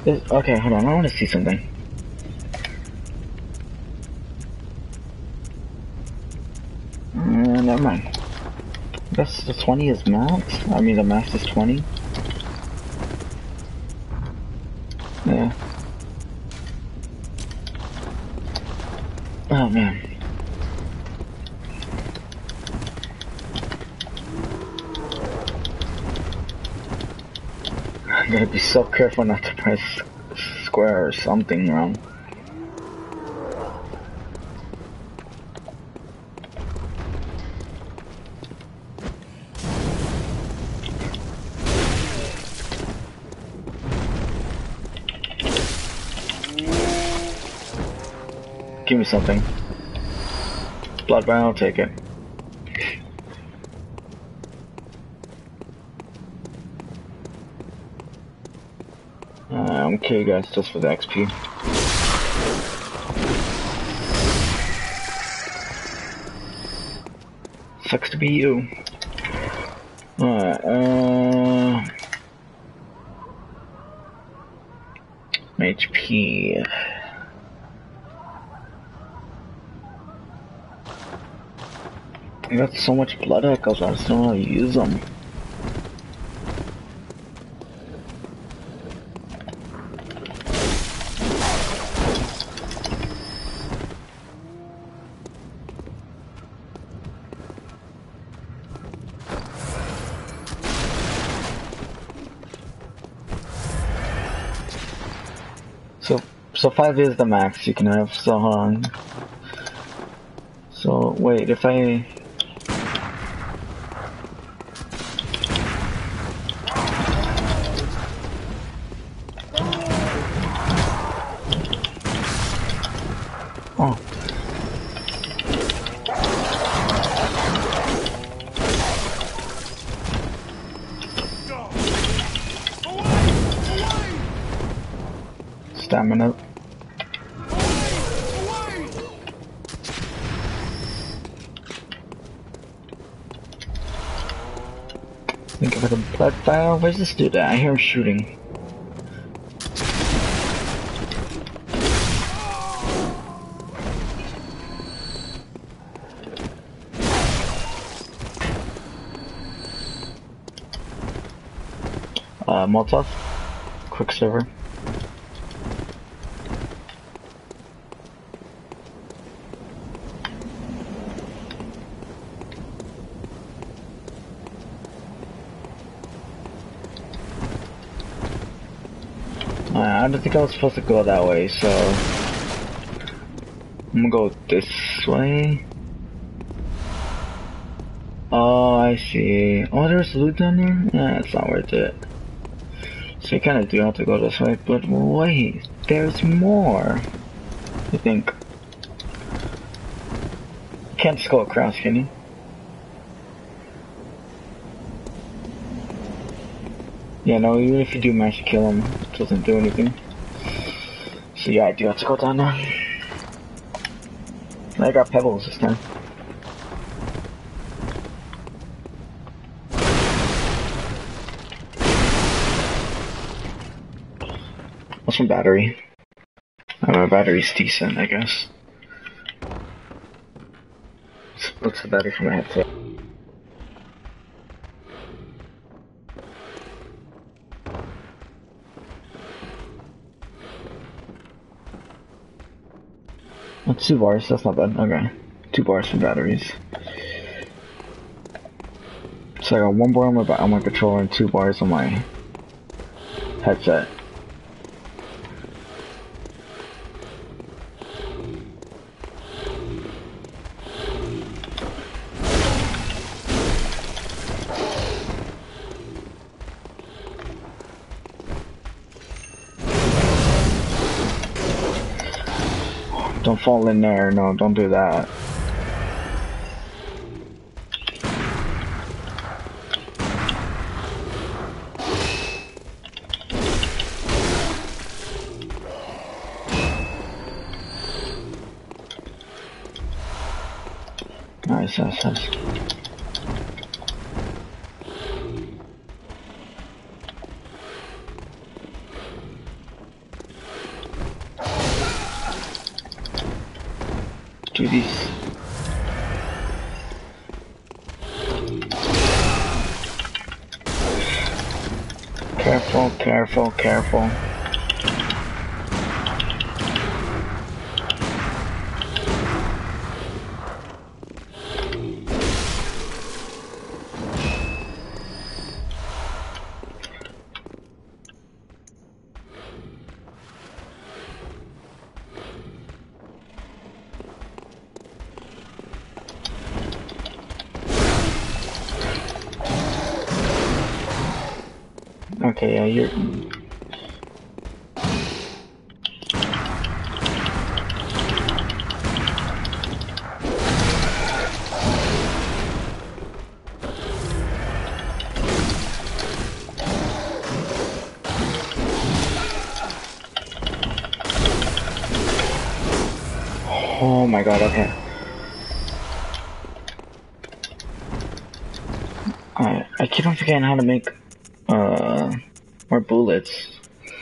[SPEAKER 1] This, okay, hold on. I want to see something. Uh, never mind. I guess the twenty is max. I mean, the max is twenty. Yeah. Oh man. I gotta be so careful not to press square or something wrong. Give me something. Blood vial, I'll take it. Uh, I'm okay, guys, just for the X P. Sucks to be you. Alright, uh... H P. I got so much blood echoes, I just don't know how to use them. So, so five is the max you can have, so hold on. So, wait, if I... Oh. Stamina. Think of it a blood vial. Where's this dude at? I hear him shooting. Uh, Molotov, Quicksilver. Uh, I don't think I was supposed to go that way, so I'm gonna go this way. Oh, I see. Oh, there's loot down there? Nah, it's not worth it. So you kinda do have to go this way, but wait, there's more. I think. You can't just go across, can you? Yeah, no, even if you do manage to kill him, it doesn't do anything. So yeah, I do have to go down there. I got pebbles this time. What's my battery? Oh, my battery's decent, I guess. What's the battery for my headset? Oh, two bars, that's not bad. Okay. Two bars for batteries. So I got one bar on my, on my controller and two bars on my headset. Don't fall in there, no, don't do that. Nice, nice, nice. Careful, careful, careful. Okay, yeah, you're... Oh my god, okay. I, I keep on forgetting how to make, uh, more bullets.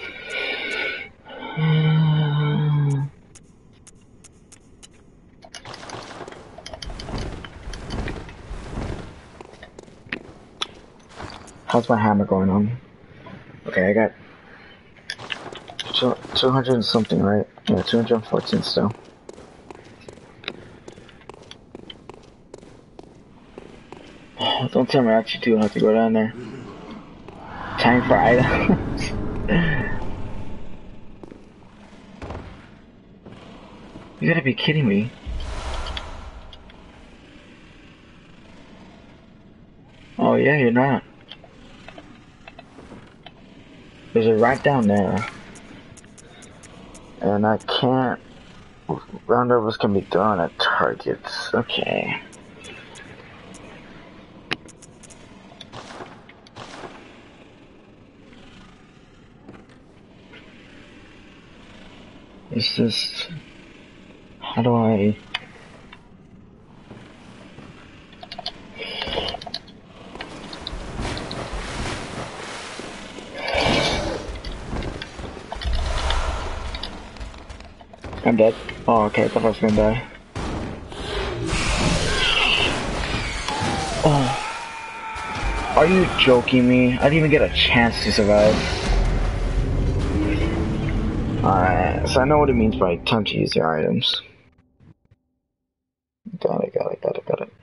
[SPEAKER 1] How's my hammer going on? Okay, I got two, two hundred and something, right? Yeah, two hundred fourteen still. Oh, don't tell me I actually do have to go down there. Time for items. You gotta be kidding me. Oh yeah, you're not. There's a right down there. And I can't... Roundovers can be thrown at targets. Okay. It's just... How do I... I'm dead. Oh, okay, I thought I was gonna die. Oh. Are you joking me? I didn't even get a chance to survive. Alright, so I know what it means by time to use your items. Got it, got it, got it, got it.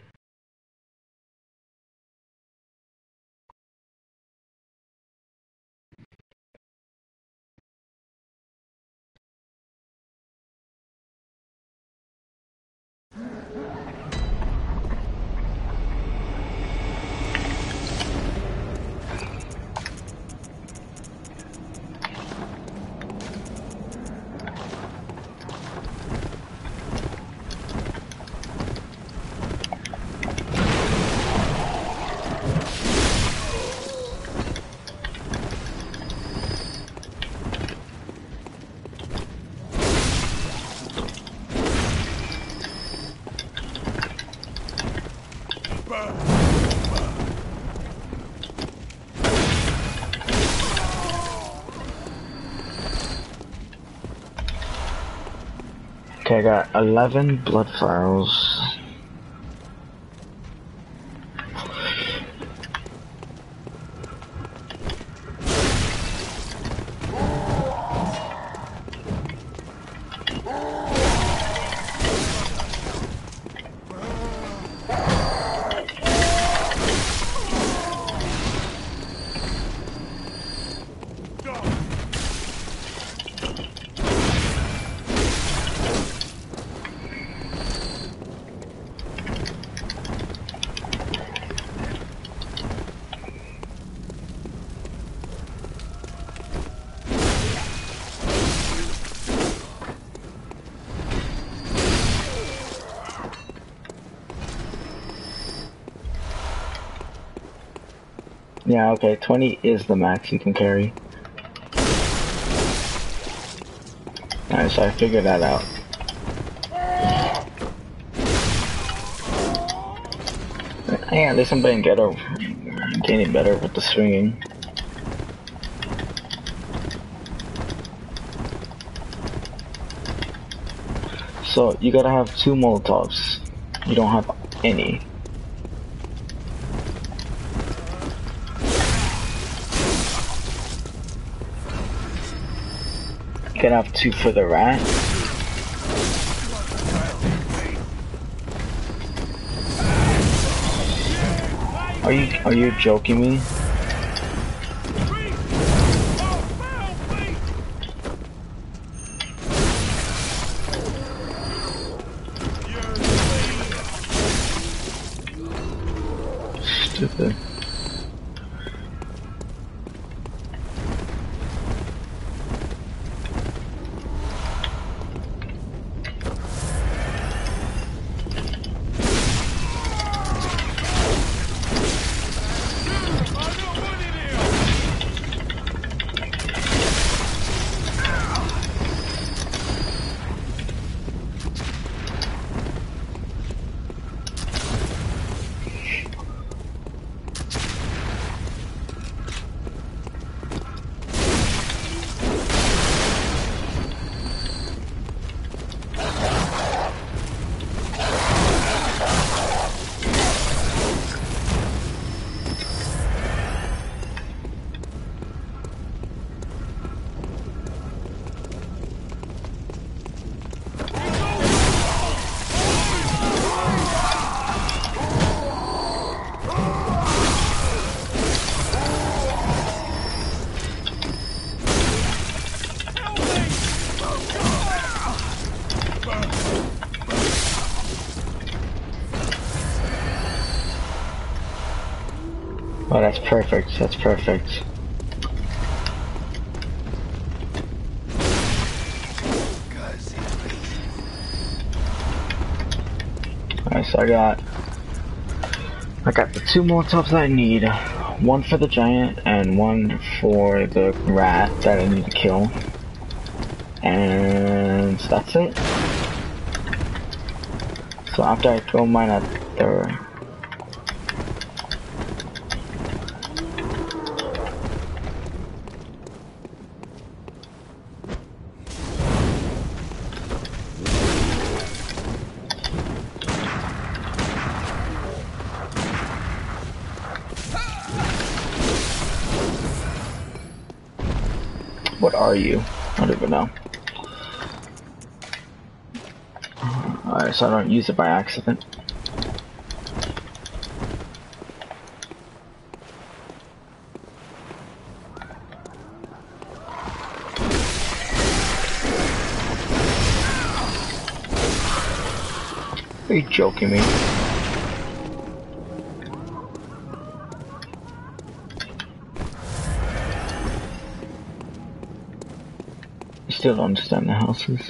[SPEAKER 1] Okay, I got eleven blood vials. Yeah, okay, twenty is the max you can carry. Alright, so I figured that out. Yeah, at least I'm getting better, getting better with the swinging. So, you gotta have two Molotovs. You don't have any. can have two for the rat. Are you are you joking me? Stupid. Oh, that's perfect. That's perfect. Alright, so I got I got the two Molotovs that I need. One for the giant and one for the rat that I need to kill. And that's it. So after I throw mine at the What are you? I don't even know. Alright, so I don't use it by accident. Are you joking me? Still don't understand the houses.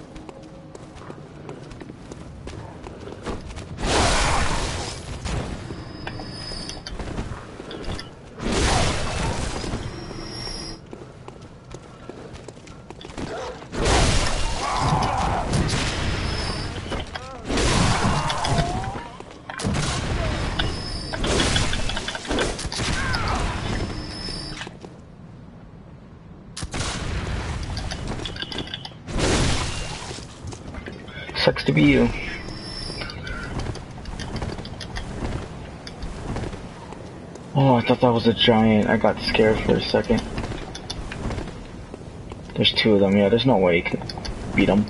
[SPEAKER 1] Sucks to be you. Oh, I thought that was a giant. I got scared for a second. There's two of them. Yeah, there's no way you can beat them.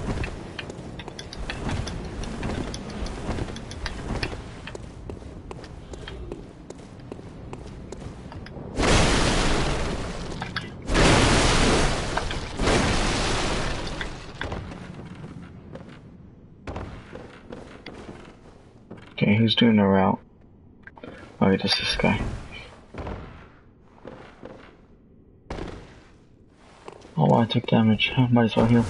[SPEAKER 1] Okay, who's doing the route? Oh, yeah, just this guy. Oh, wow, I took damage. Might as well heal.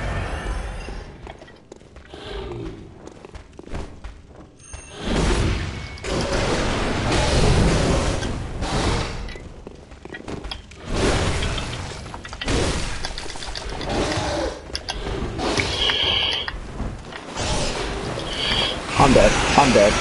[SPEAKER 1] I'm dead. I'm dead.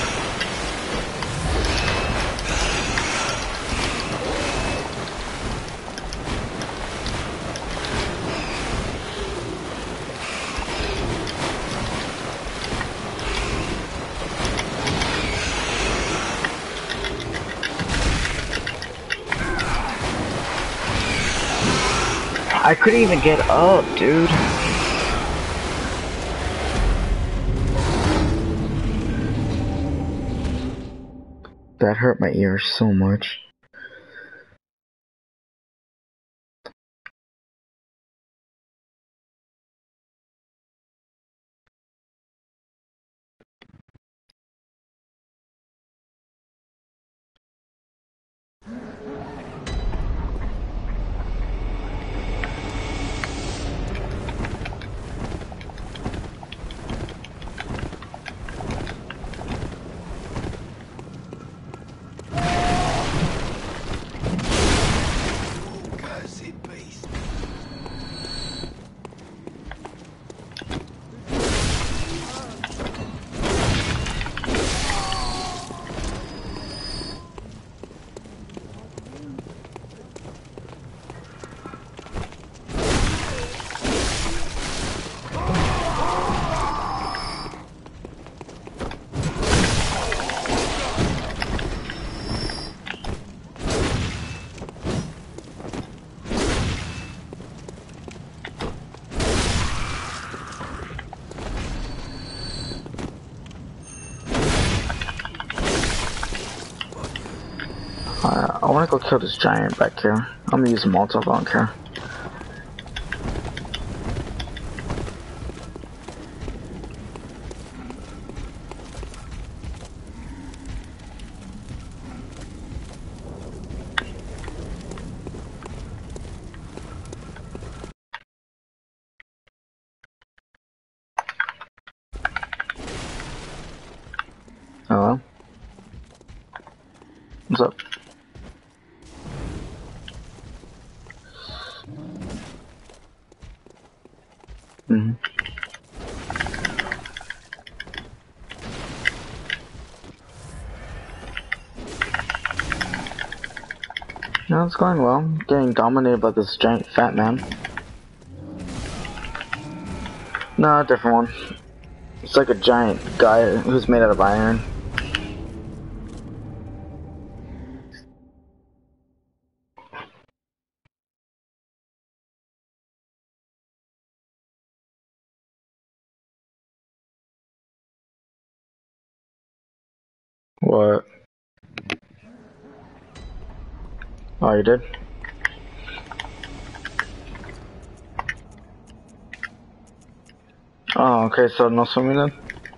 [SPEAKER 1] I couldn't even get up, dude. That hurt my ears so much. Uh, I wanna go kill this giant back here. I'm gonna use a Molotov, I don't care. Hello? What's up? Mm-hmm. No, it's going well. I'm getting dominated by this giant fat man. No, a different one. It's like a giant guy who's made out of iron. What? Oh, you did? Oh, okay, so no swimming then?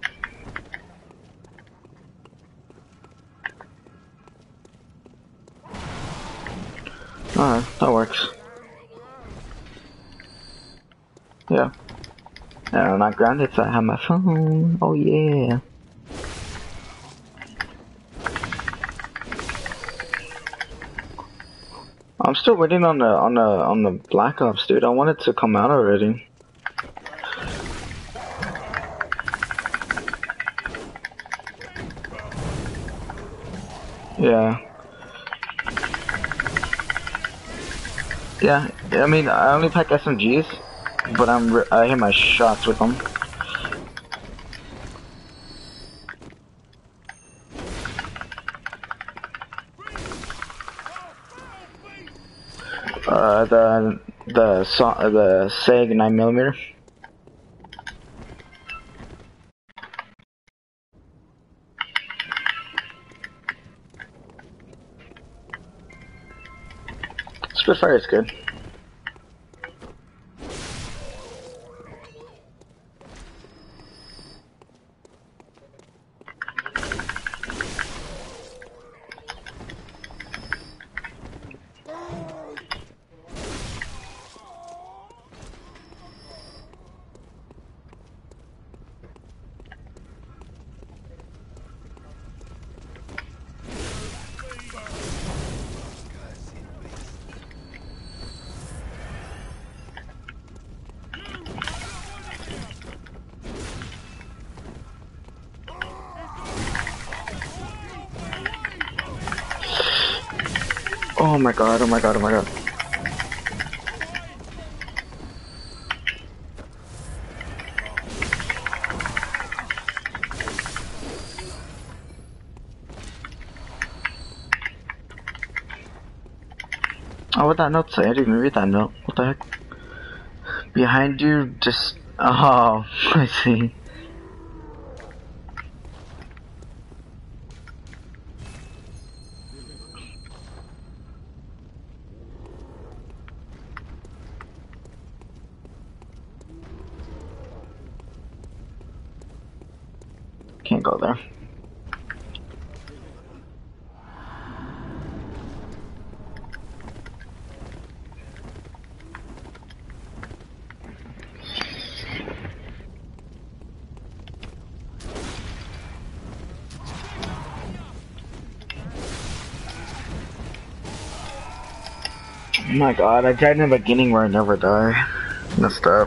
[SPEAKER 1] Alright, that works. Yeah. And I'm not grounded, so I have my phone. Oh yeah. I'm still waiting on the on the on the Black Ops, dude. I want it to come out already. Yeah. Yeah. I mean, I only pack S M Gs, but I'm r I hit my shots with them. Uh, the the so the Sag nine millimeter. Spitfire is good. Oh my god, oh my god, oh my god. Oh, what that note say? I didn't even read that note. What the heck? Behind you, just... Oh, I see. Can't go there. Oh my god, I died in the beginning where I never die. Messed up.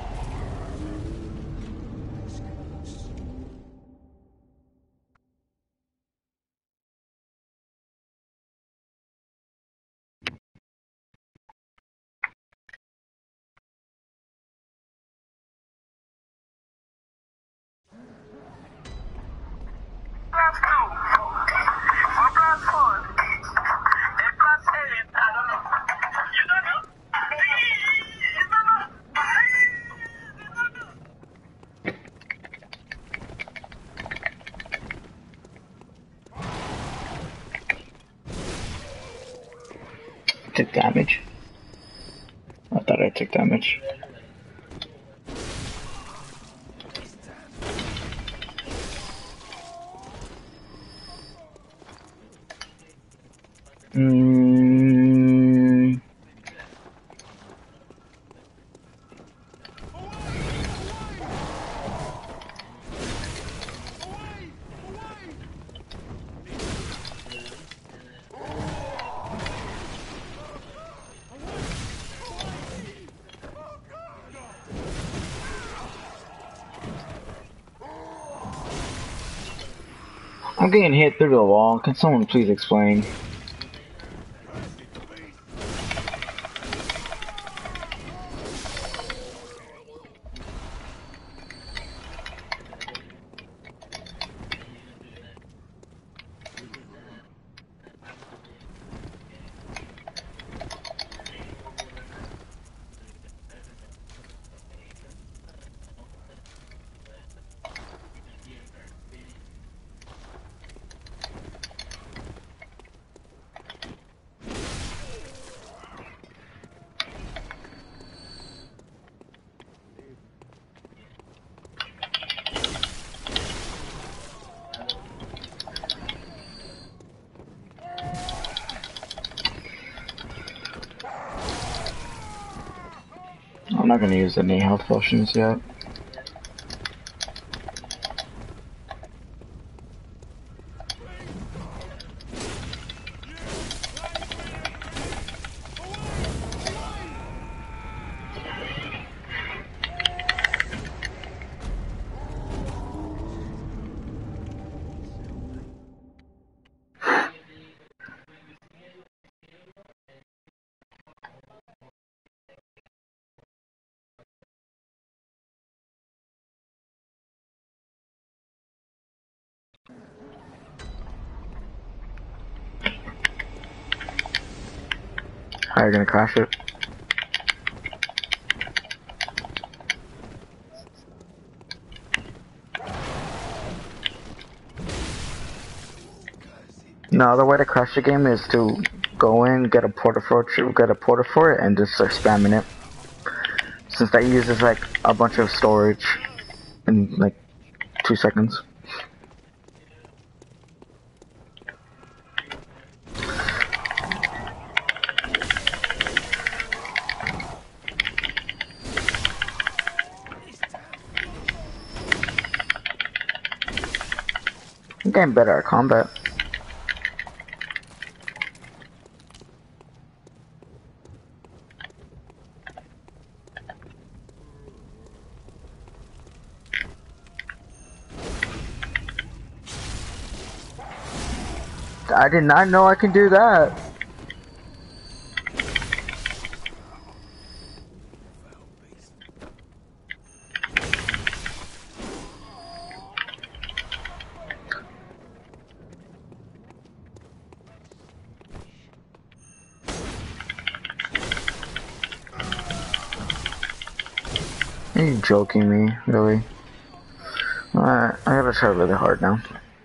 [SPEAKER 1] Took damage. I thought I took damage. Mm. I'm getting hit through the wall. Can someone please explain? I'm not gonna use any health potions yet. How are you gonna crash it? No, the way to crash the game is to go in, get a porta fort, get a porta fort, and just start spamming it. Since that uses like a bunch of storage in like two seconds. I'm getting better at combat. I did not know I can do that. Are you joking me? Really? Alright, I gotta try really hard now.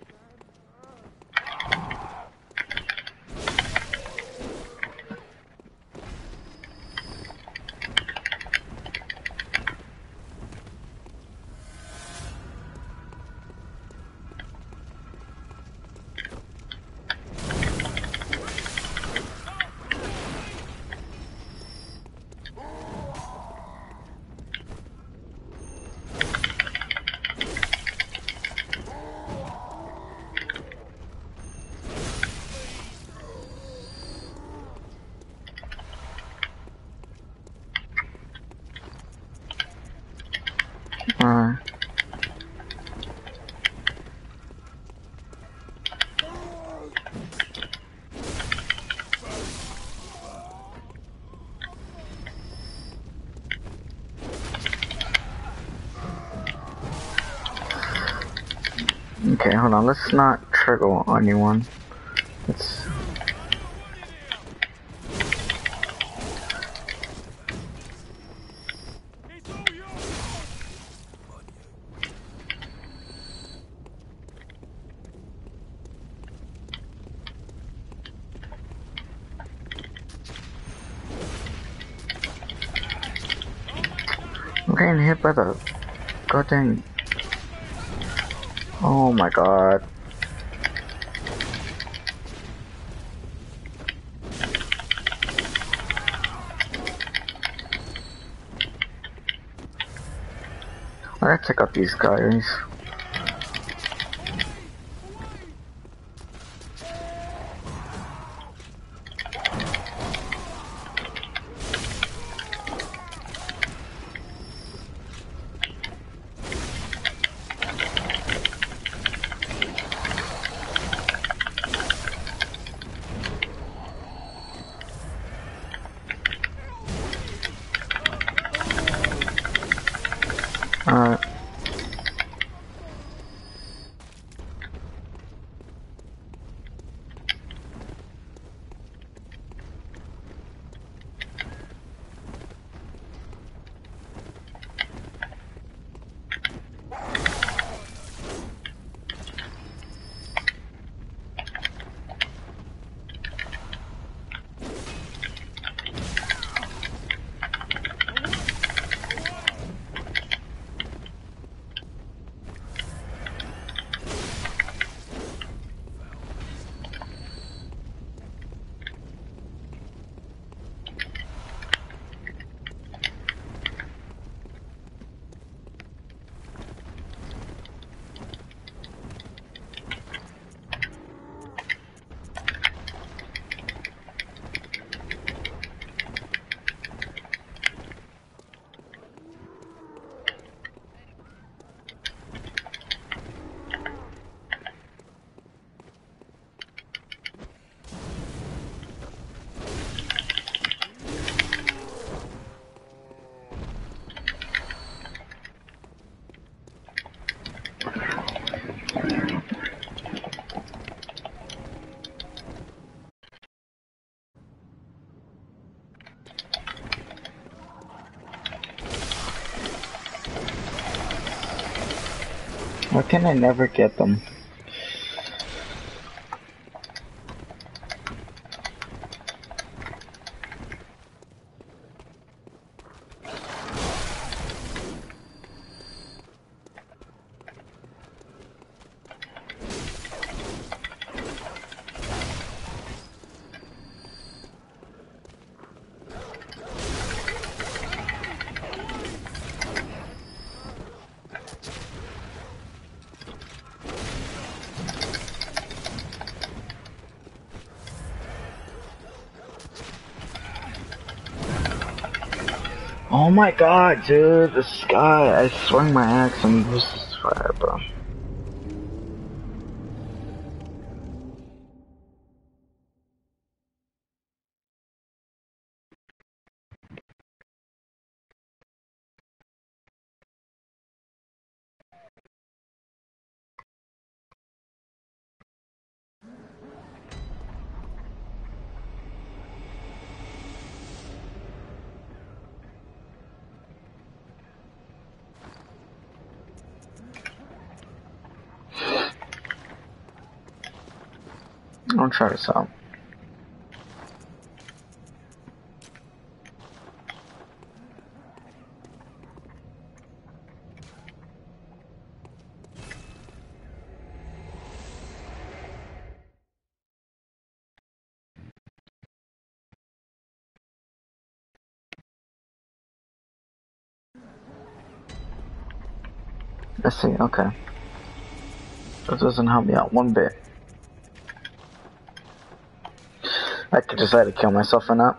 [SPEAKER 1] Alright. Okay, hold on. Let's not trigger anyone. Let's.
[SPEAKER 4] It's all your fault.
[SPEAKER 1] I'm getting hit by the goddamn. Oh my god. I gotta check out these guys. Alright. Why can I never get them? Oh my god, dude, this guy, I swung my axe and he was just fire, bro. I'll try this out. Let's see, okay. That doesn't help me out one bit. I could decide to kill myself or not.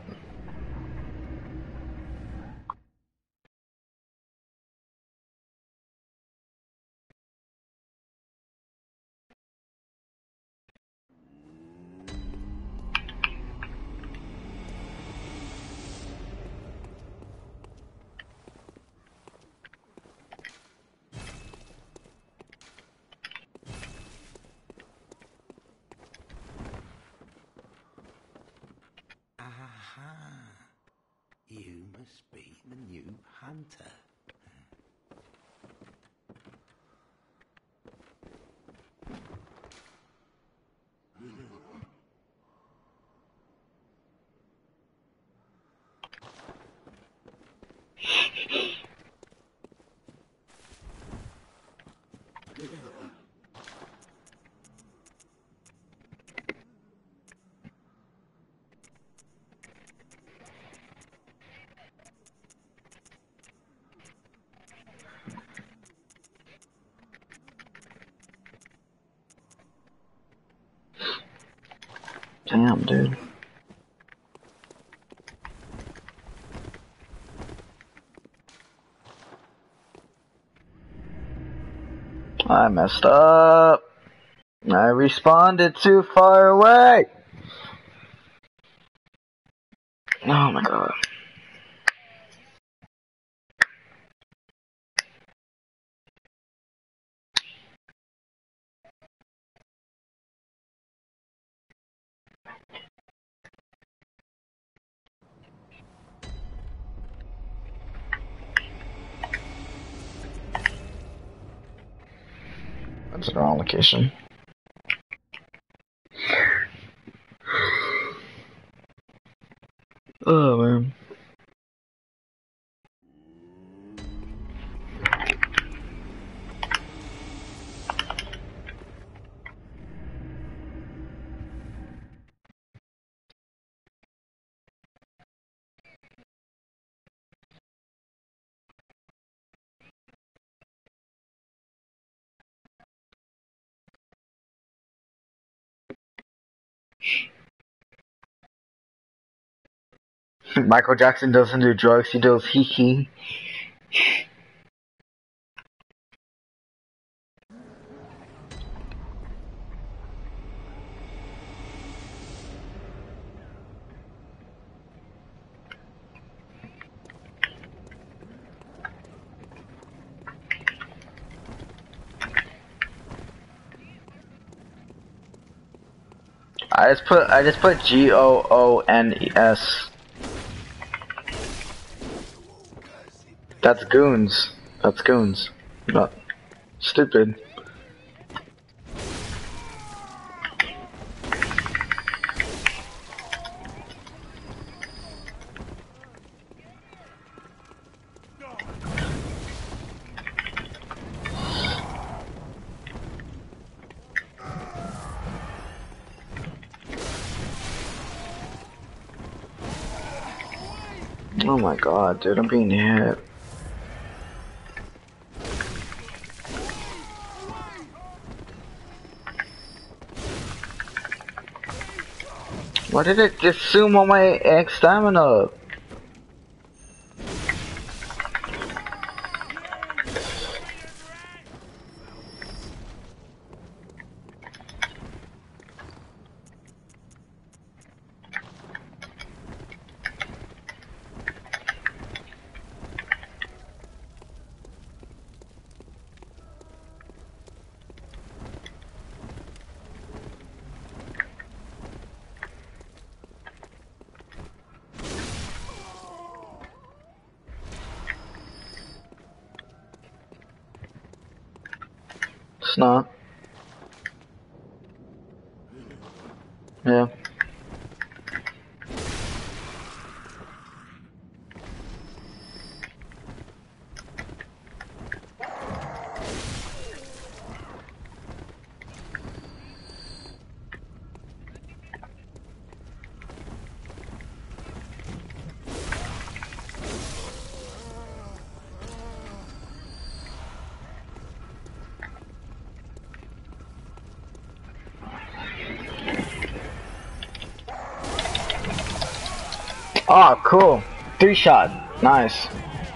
[SPEAKER 5] Aha! You must be the new hunter.
[SPEAKER 1] Damn, dude. I messed up. I responded too far away. Oh my god. That's the wrong location. Oh man. Michael Jackson doesn't do drugs, he does hee hee. I just put I just put G O O N E S. That's goons. That's goons. Not stupid. Oh my god, dude, I'm being hit. Why did it just zoom on my X stamina? It's not. Yeah. Oh, cool. Three shot. Nice.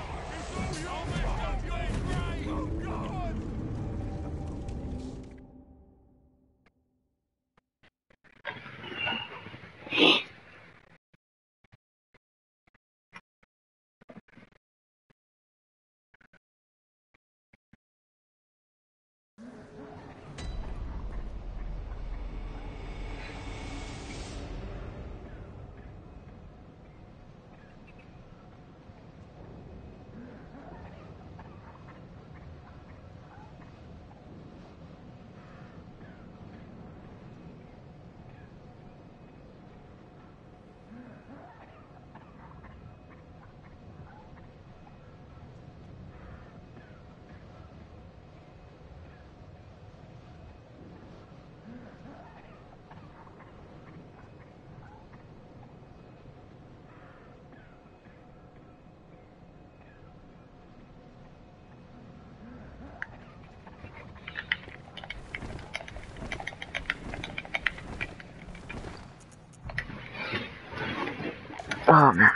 [SPEAKER 1] Oh man.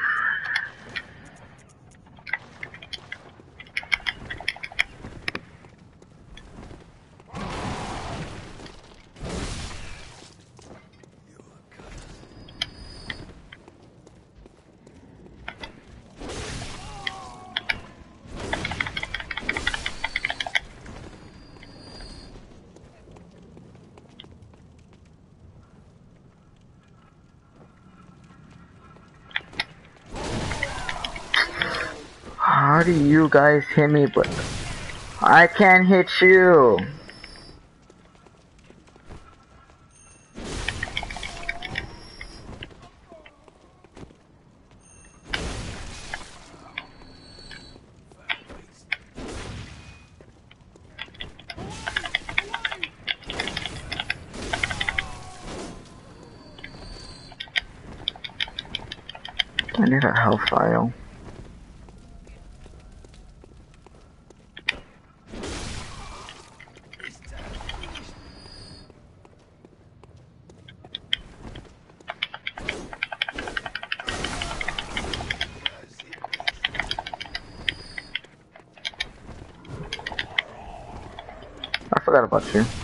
[SPEAKER 1] How do you guys hit me, but I can't hit you? I need a health file. I forgot about you.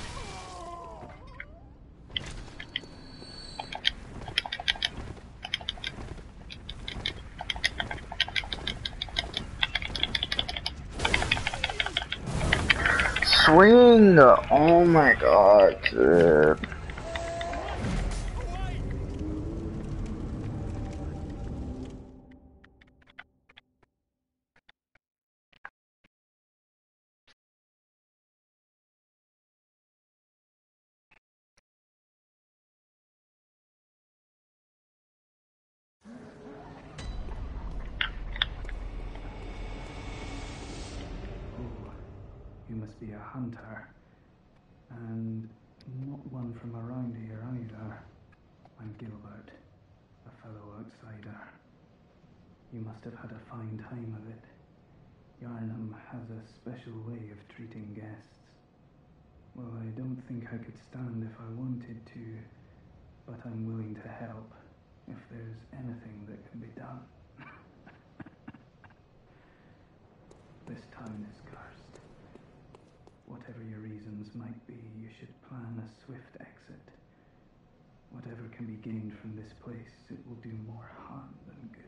[SPEAKER 1] Swing! Oh my god, dude.
[SPEAKER 3] You must be a hunter. And not one from around here either. I'm Gilbert, a fellow outsider. You must have had a fine time of it. Yharnam has a special way of treating guests. Well, I don't think I could stand if I wanted to, but I'm willing to help if there's anything that can be done. This town is cursed. Whatever your reasons might be, you should plan a swift exit. Whatever can be gained from this place, it will do more harm than good.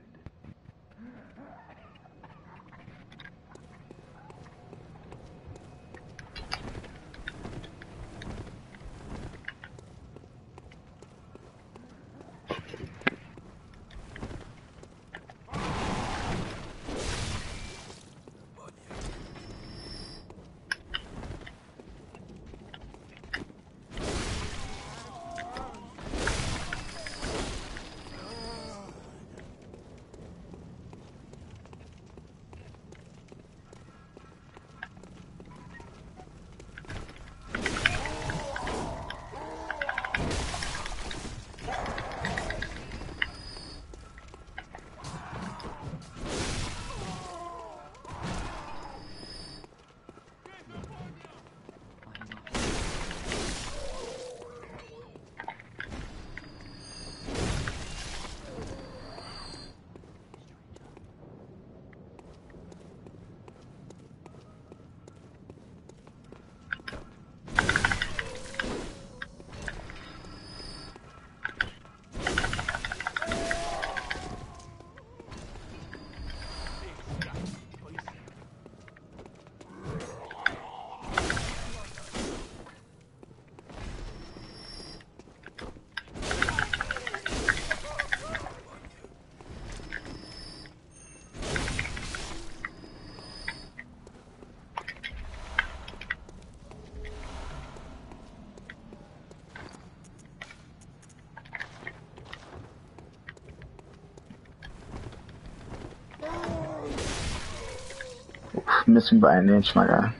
[SPEAKER 1] Missing by an inch, my guy.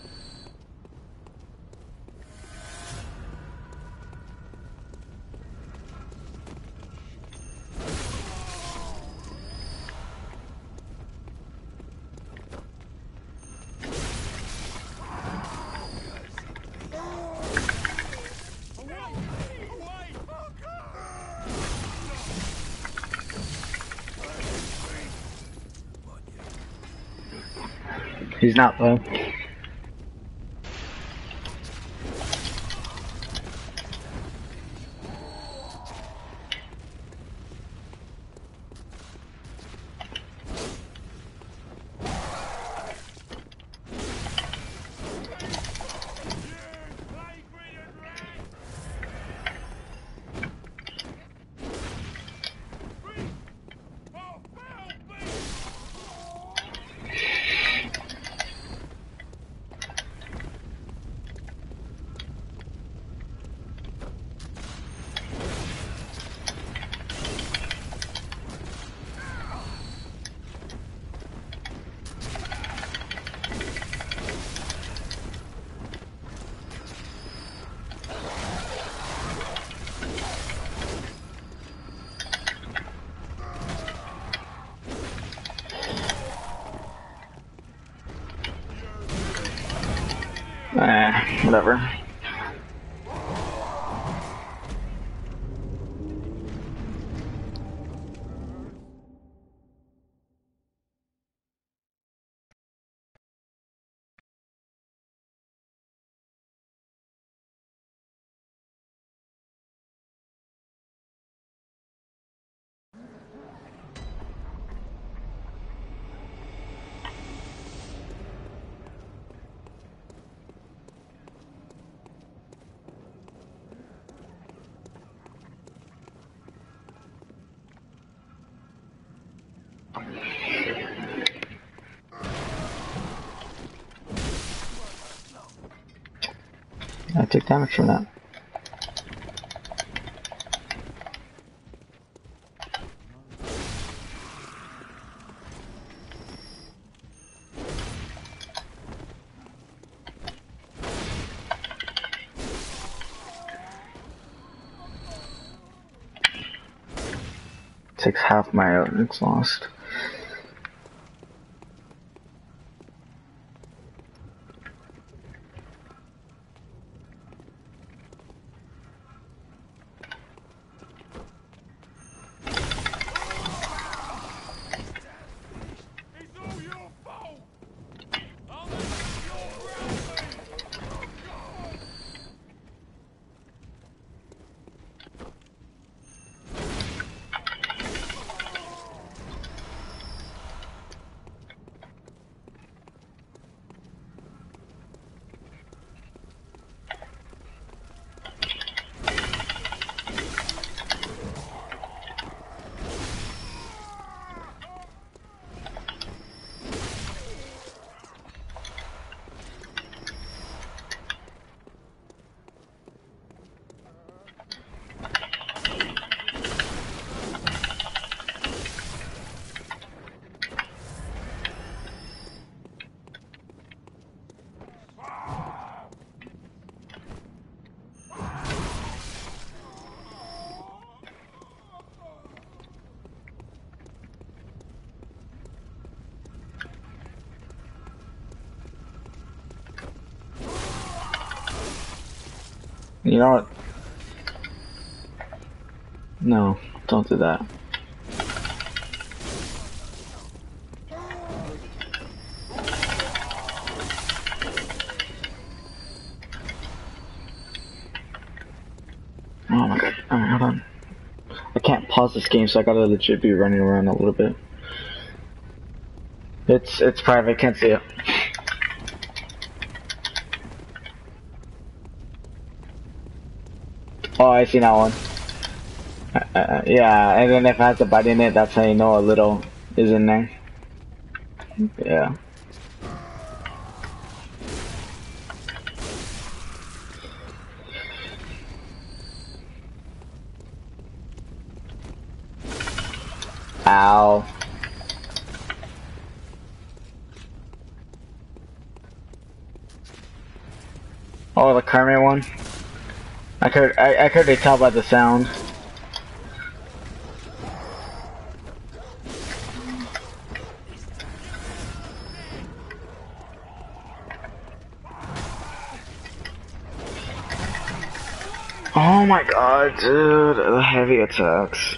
[SPEAKER 1] He's not though. Eh, whatever. I take damage from that. Takes half my exhaust. You know what? No, don't do that. Oh my god, alright, hold on. I can't pause this game, so I gotta legit be running around a little bit. It's, it's private, can't see it. Oh, I see that one. Uh, uh, yeah, and then if I have to bite in it, that's how you know a little is in there. Yeah. Ow. Oh, the Kermit one. I could I, I could tell by the sound. Oh my god, dude, the heavy attacks.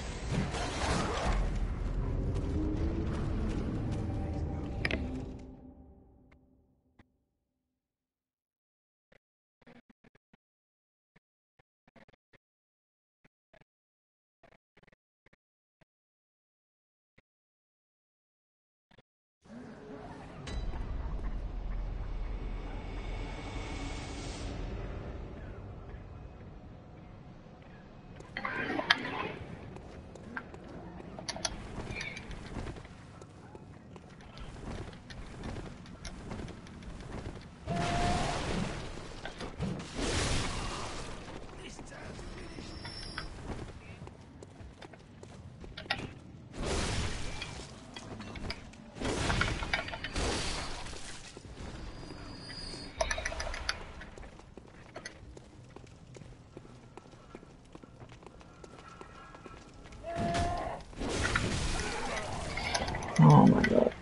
[SPEAKER 1] Oh my god.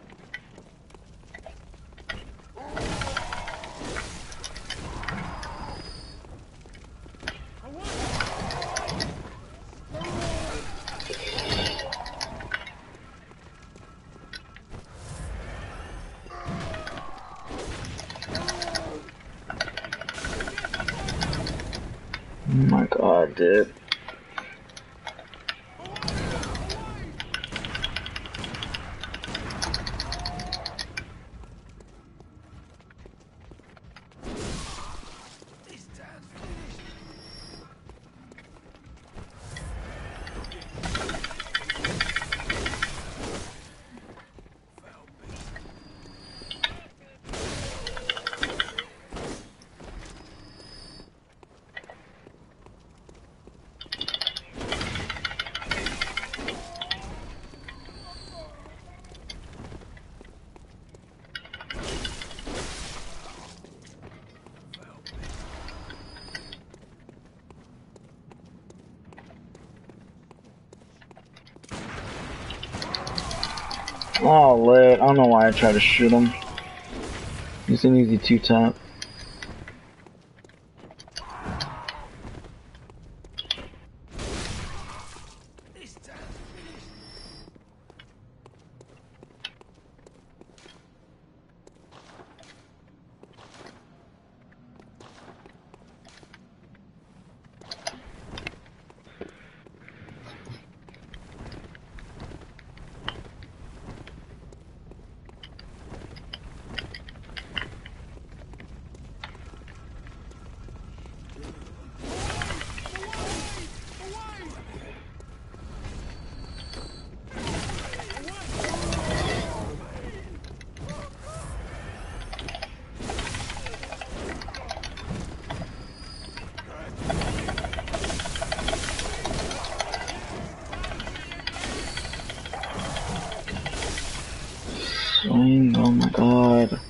[SPEAKER 1] Oh my god, dude. Oh, lit. I don't know why I tried to shoot him. He's an easy two-tap. Swing, oh my god.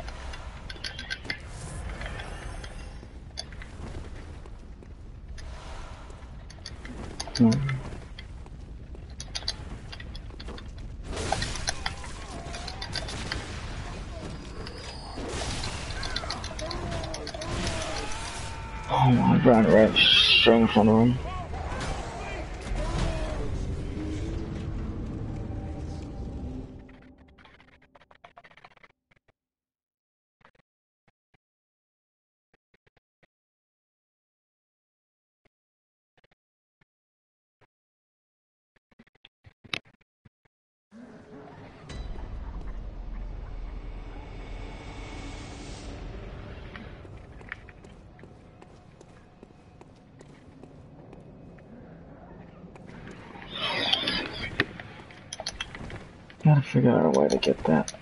[SPEAKER 1] Hmm. Oh, I ran right straight in front of him. Gotta figure out a way to get that.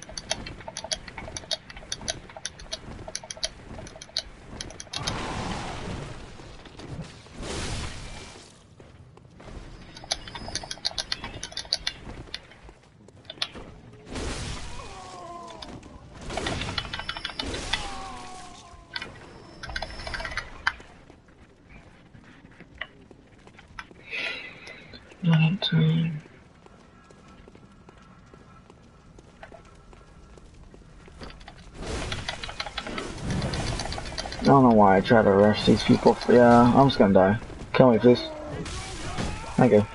[SPEAKER 1] Not in time. I don't know why I try to rush these people. Yeah, I'm just gonna die. Kill me, please. Thank you.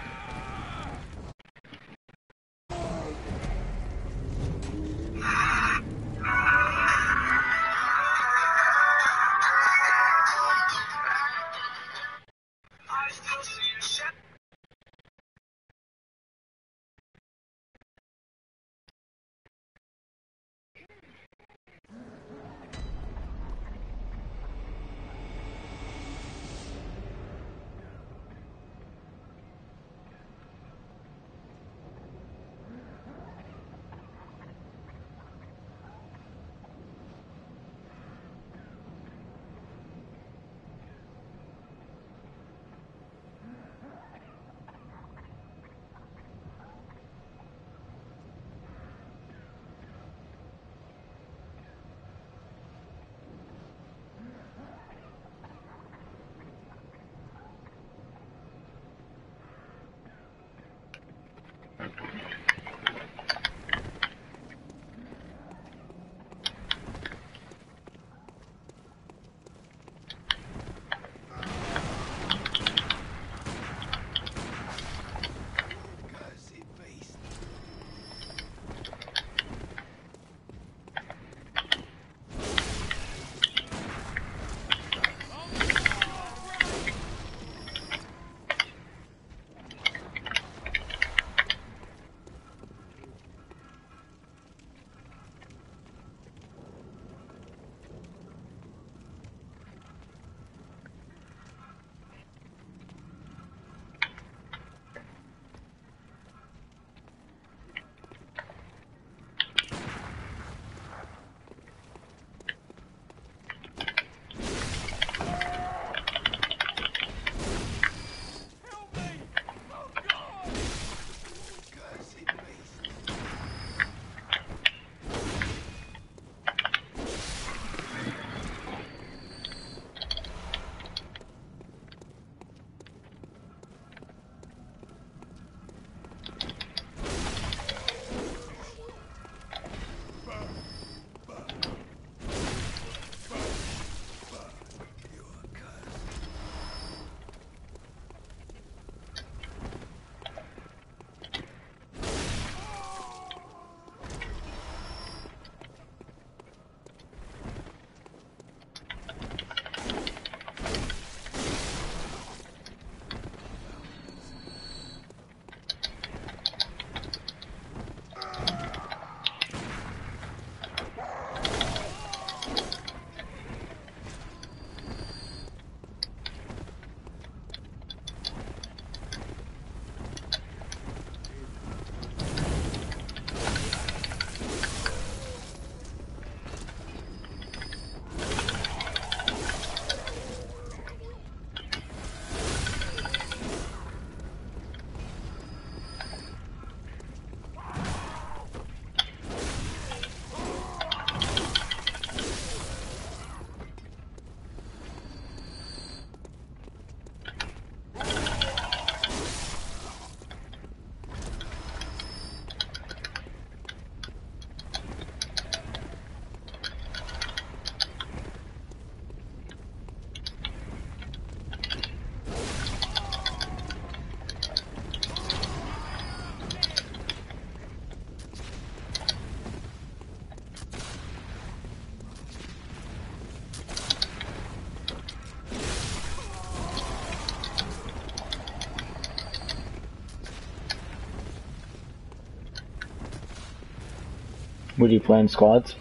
[SPEAKER 1] Would you play in squads?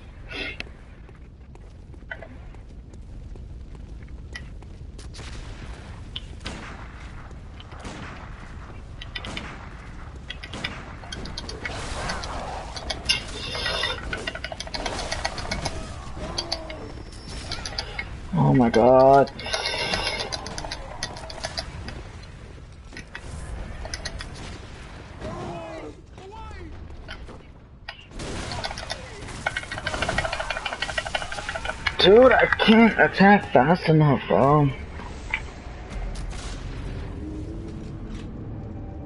[SPEAKER 1] Oh my god. Dude, I can't attack fast enough, bro.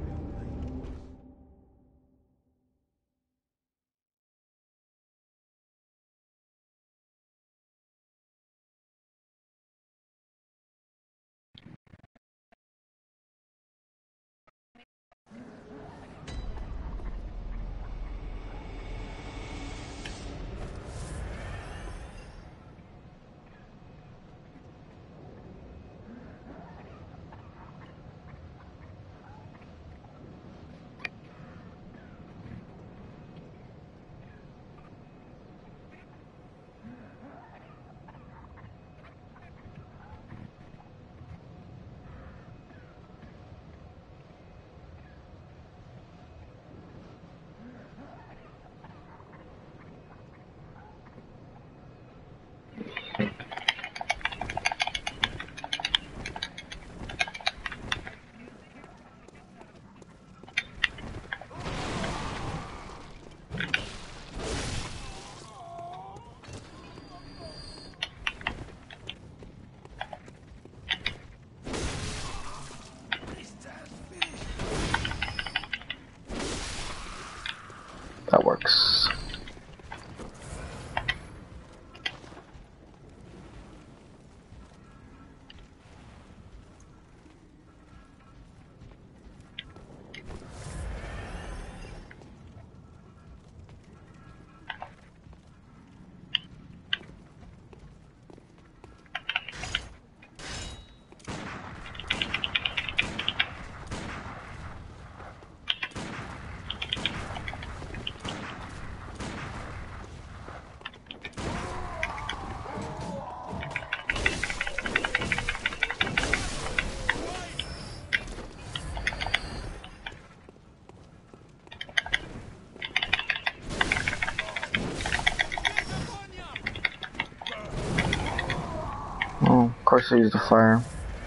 [SPEAKER 1] so use the fire.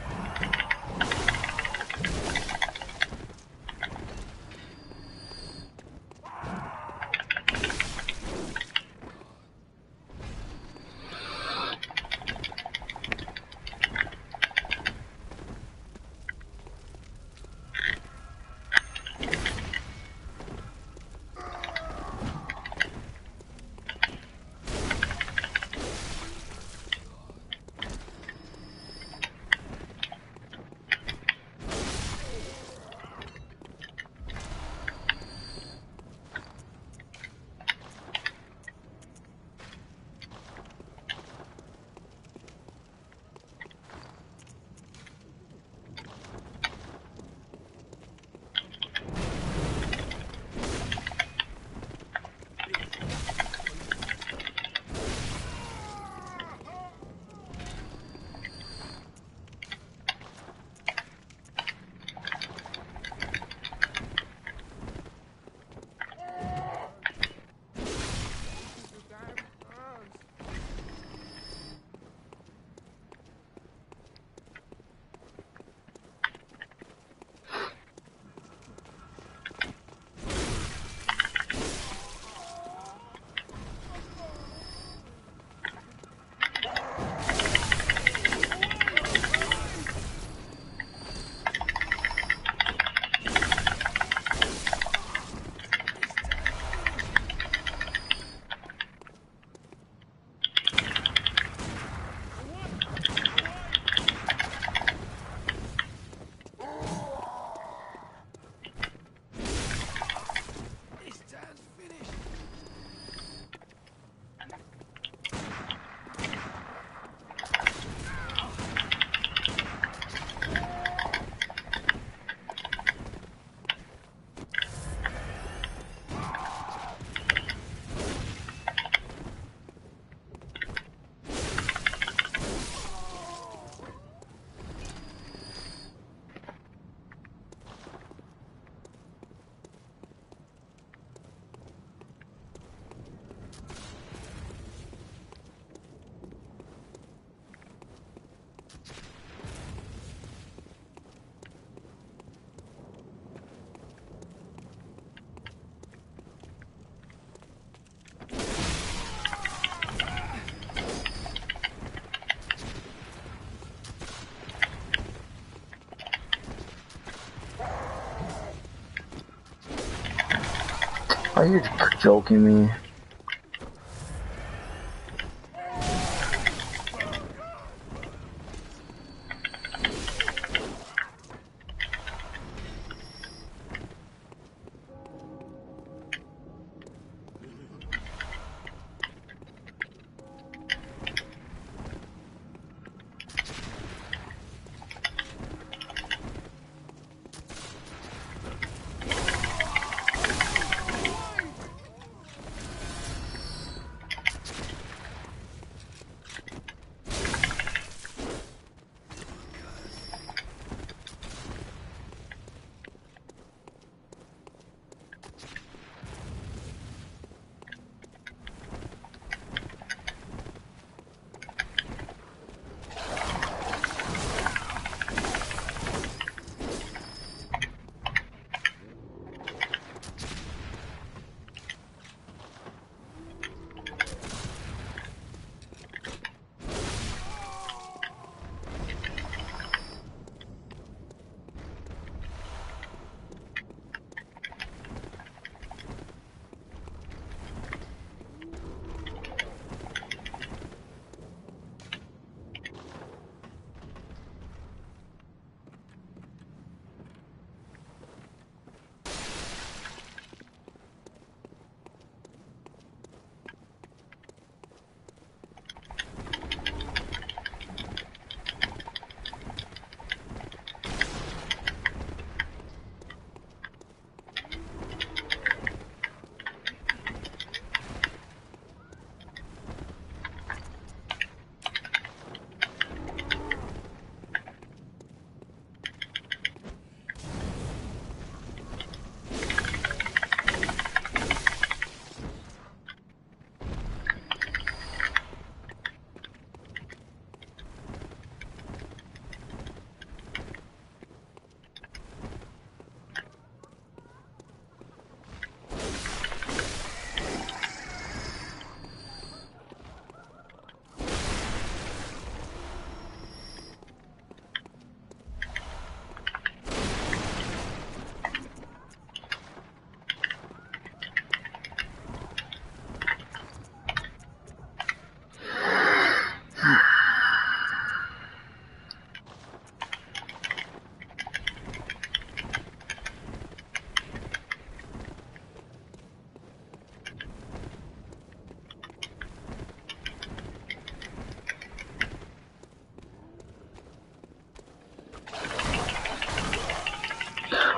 [SPEAKER 1] Are you joking me?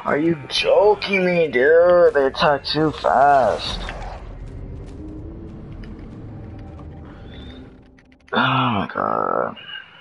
[SPEAKER 1] Are you joking me, dude? They attack too fast. Oh my god.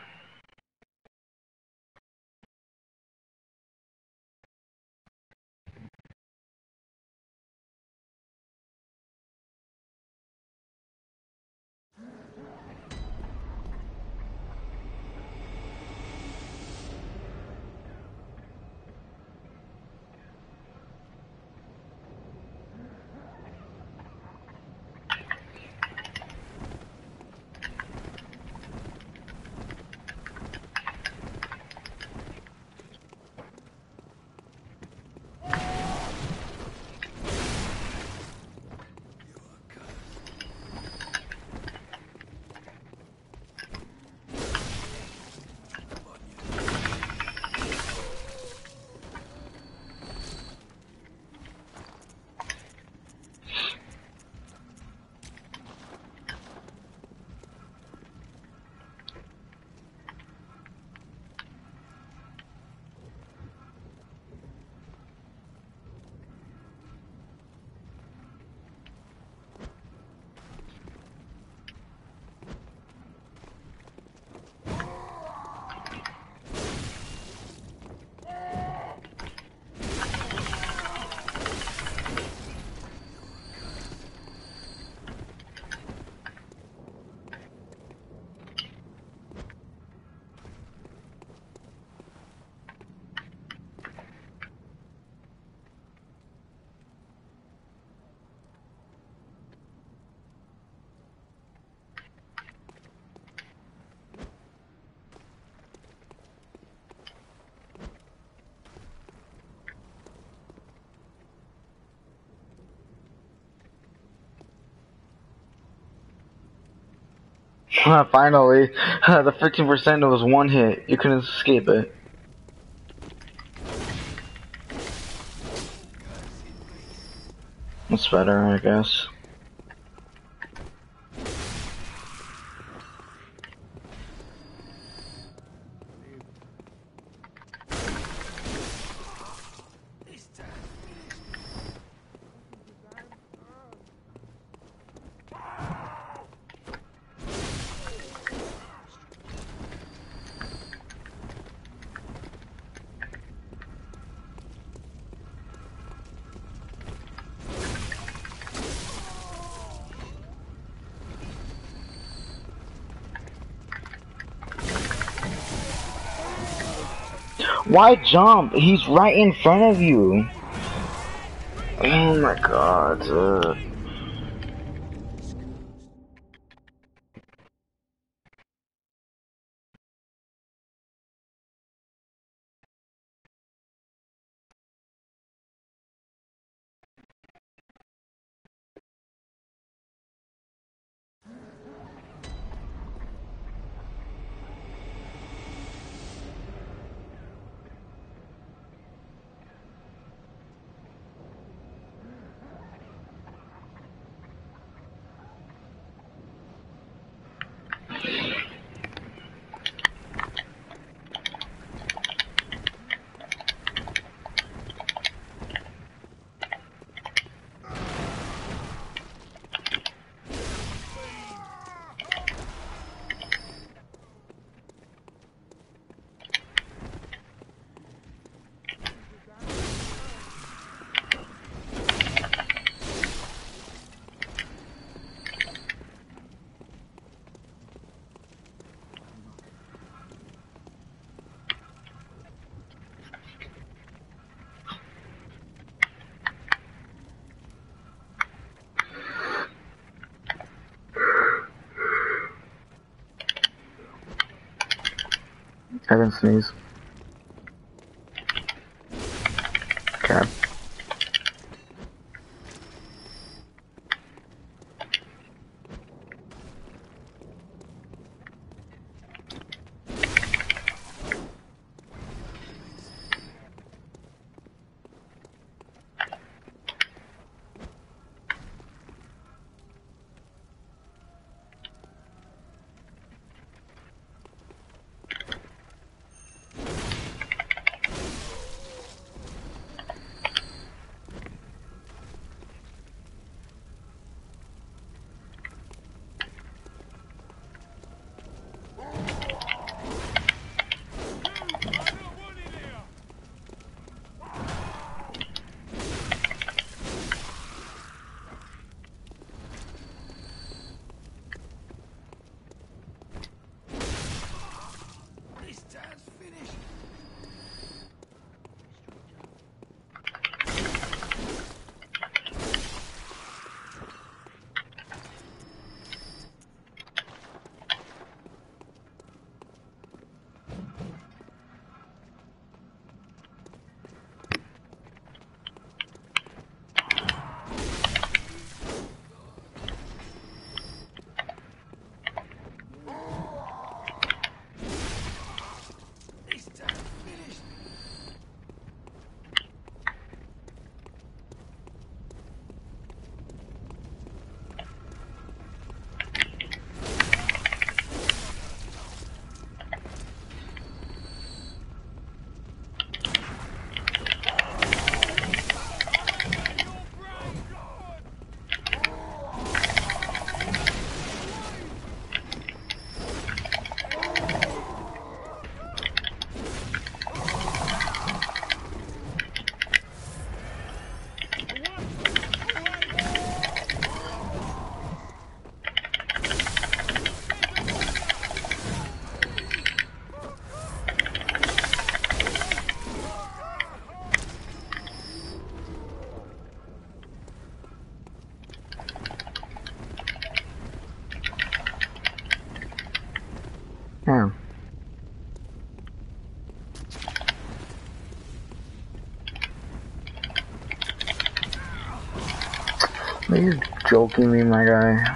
[SPEAKER 1] Finally, the fifteen percent was one hit. You couldn't escape it. That's better, I guess. Why jump? He's right in front of you. Oh my god, dude. I didn't sneeze. Okay. Are you joking me, my guy?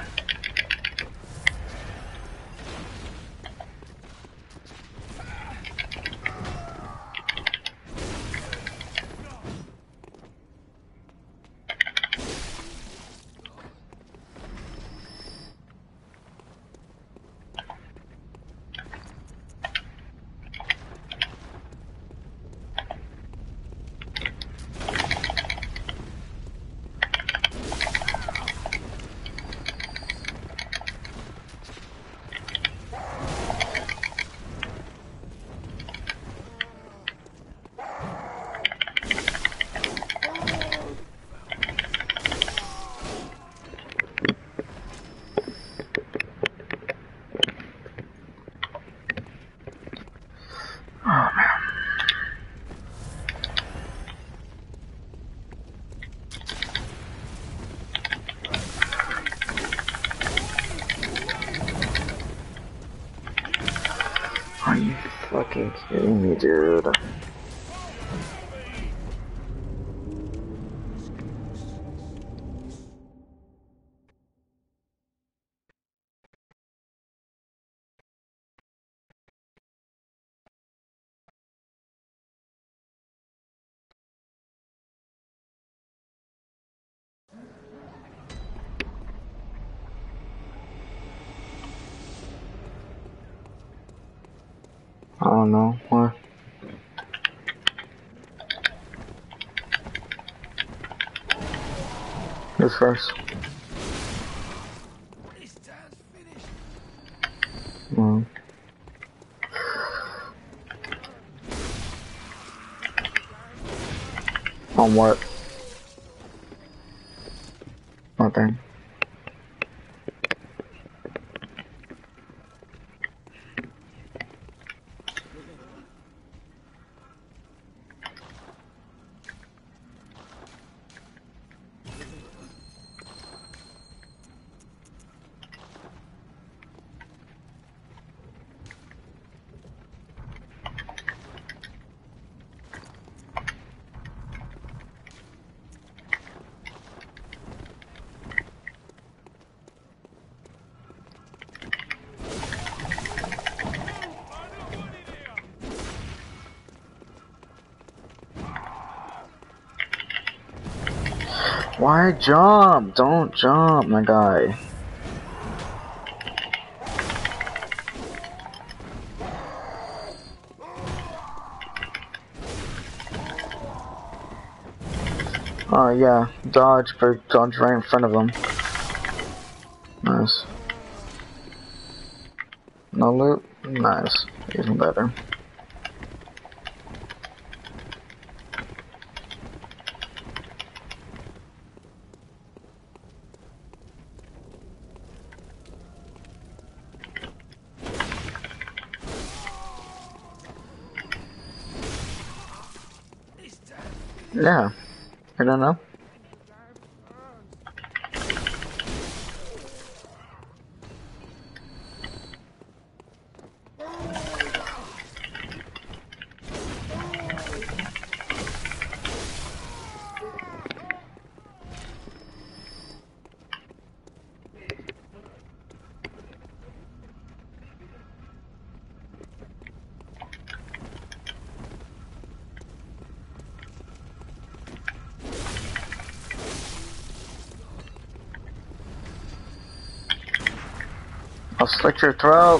[SPEAKER 1] Are you fucking kidding me, dude? I don't know. Why? Who's first? Mm. On what? Nothing. Why jump? Don't jump, my guy. Oh yeah, dodge for dodge right in front of him. Nice. No loot? Nice. Even better. Yeah. I don't know. I'll slit your throat.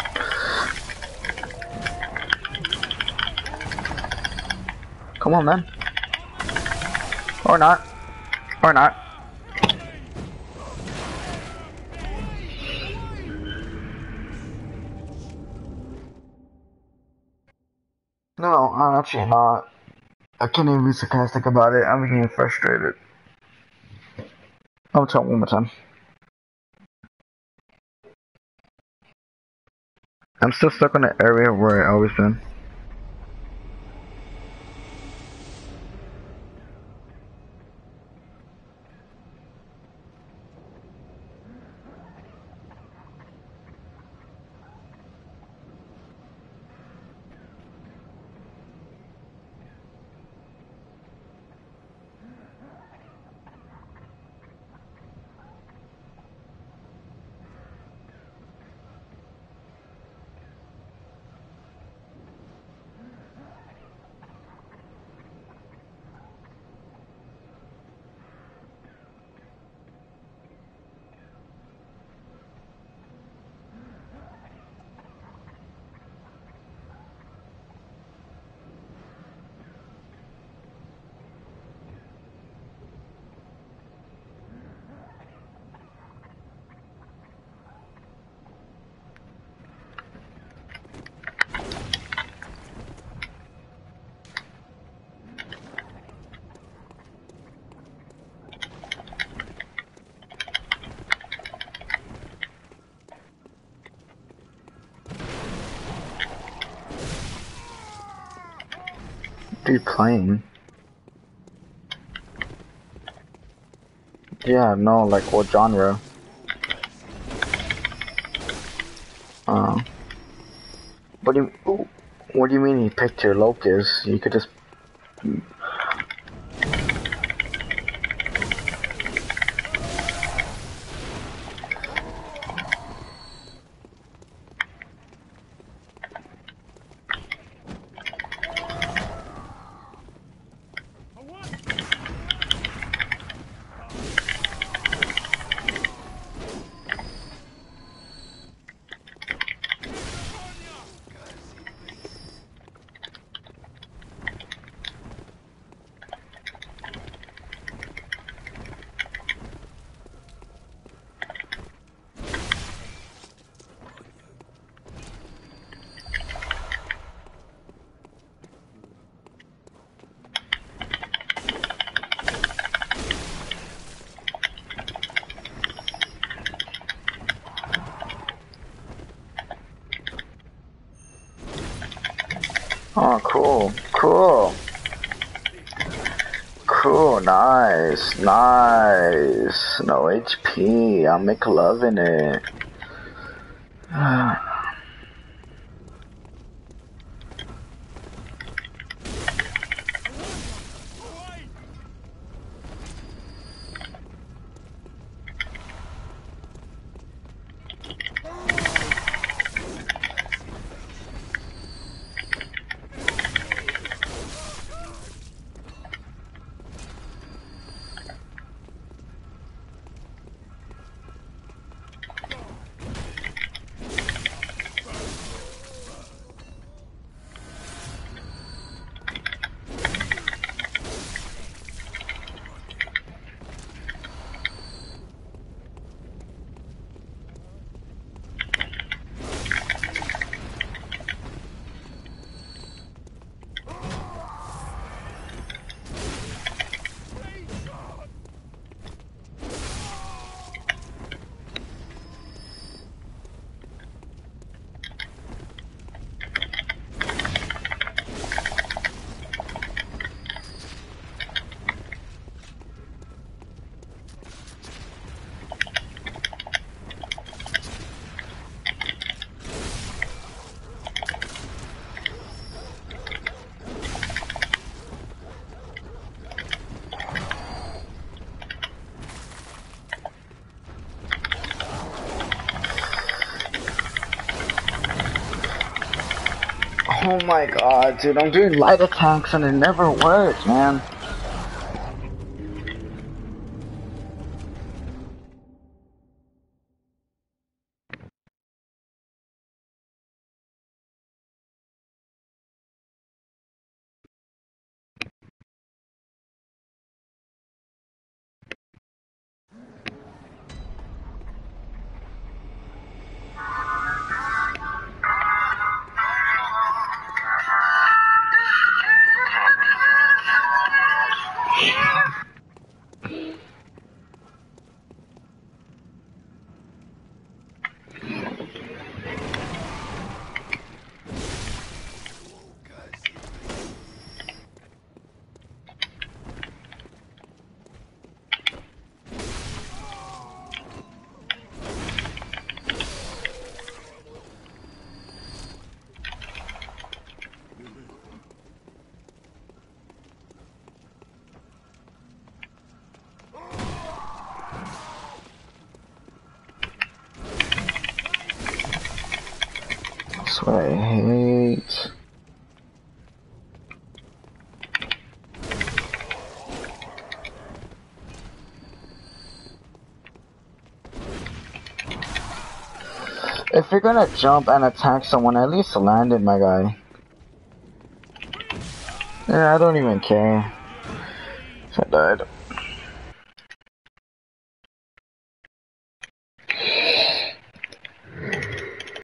[SPEAKER 1] Come on, man. Or not. Or not. No, I'm actually not. I can't even be sarcastic about it. I'm getting frustrated. I'll try one more time. I'm still stuck in the area where I always been. are you playing? Yeah, no, like what genre? Uh, what do you, what do you mean you picked your locus? You could just... Oh, cool, cool. Cool, nice, nice. No H P, I'm McLovin' it. Oh my god, dude, I'm doing light attacks and it never works, man. That's what I hate. If you're gonna jump and attack someone, at least land it, my guy. Yeah, I don't even care if I died.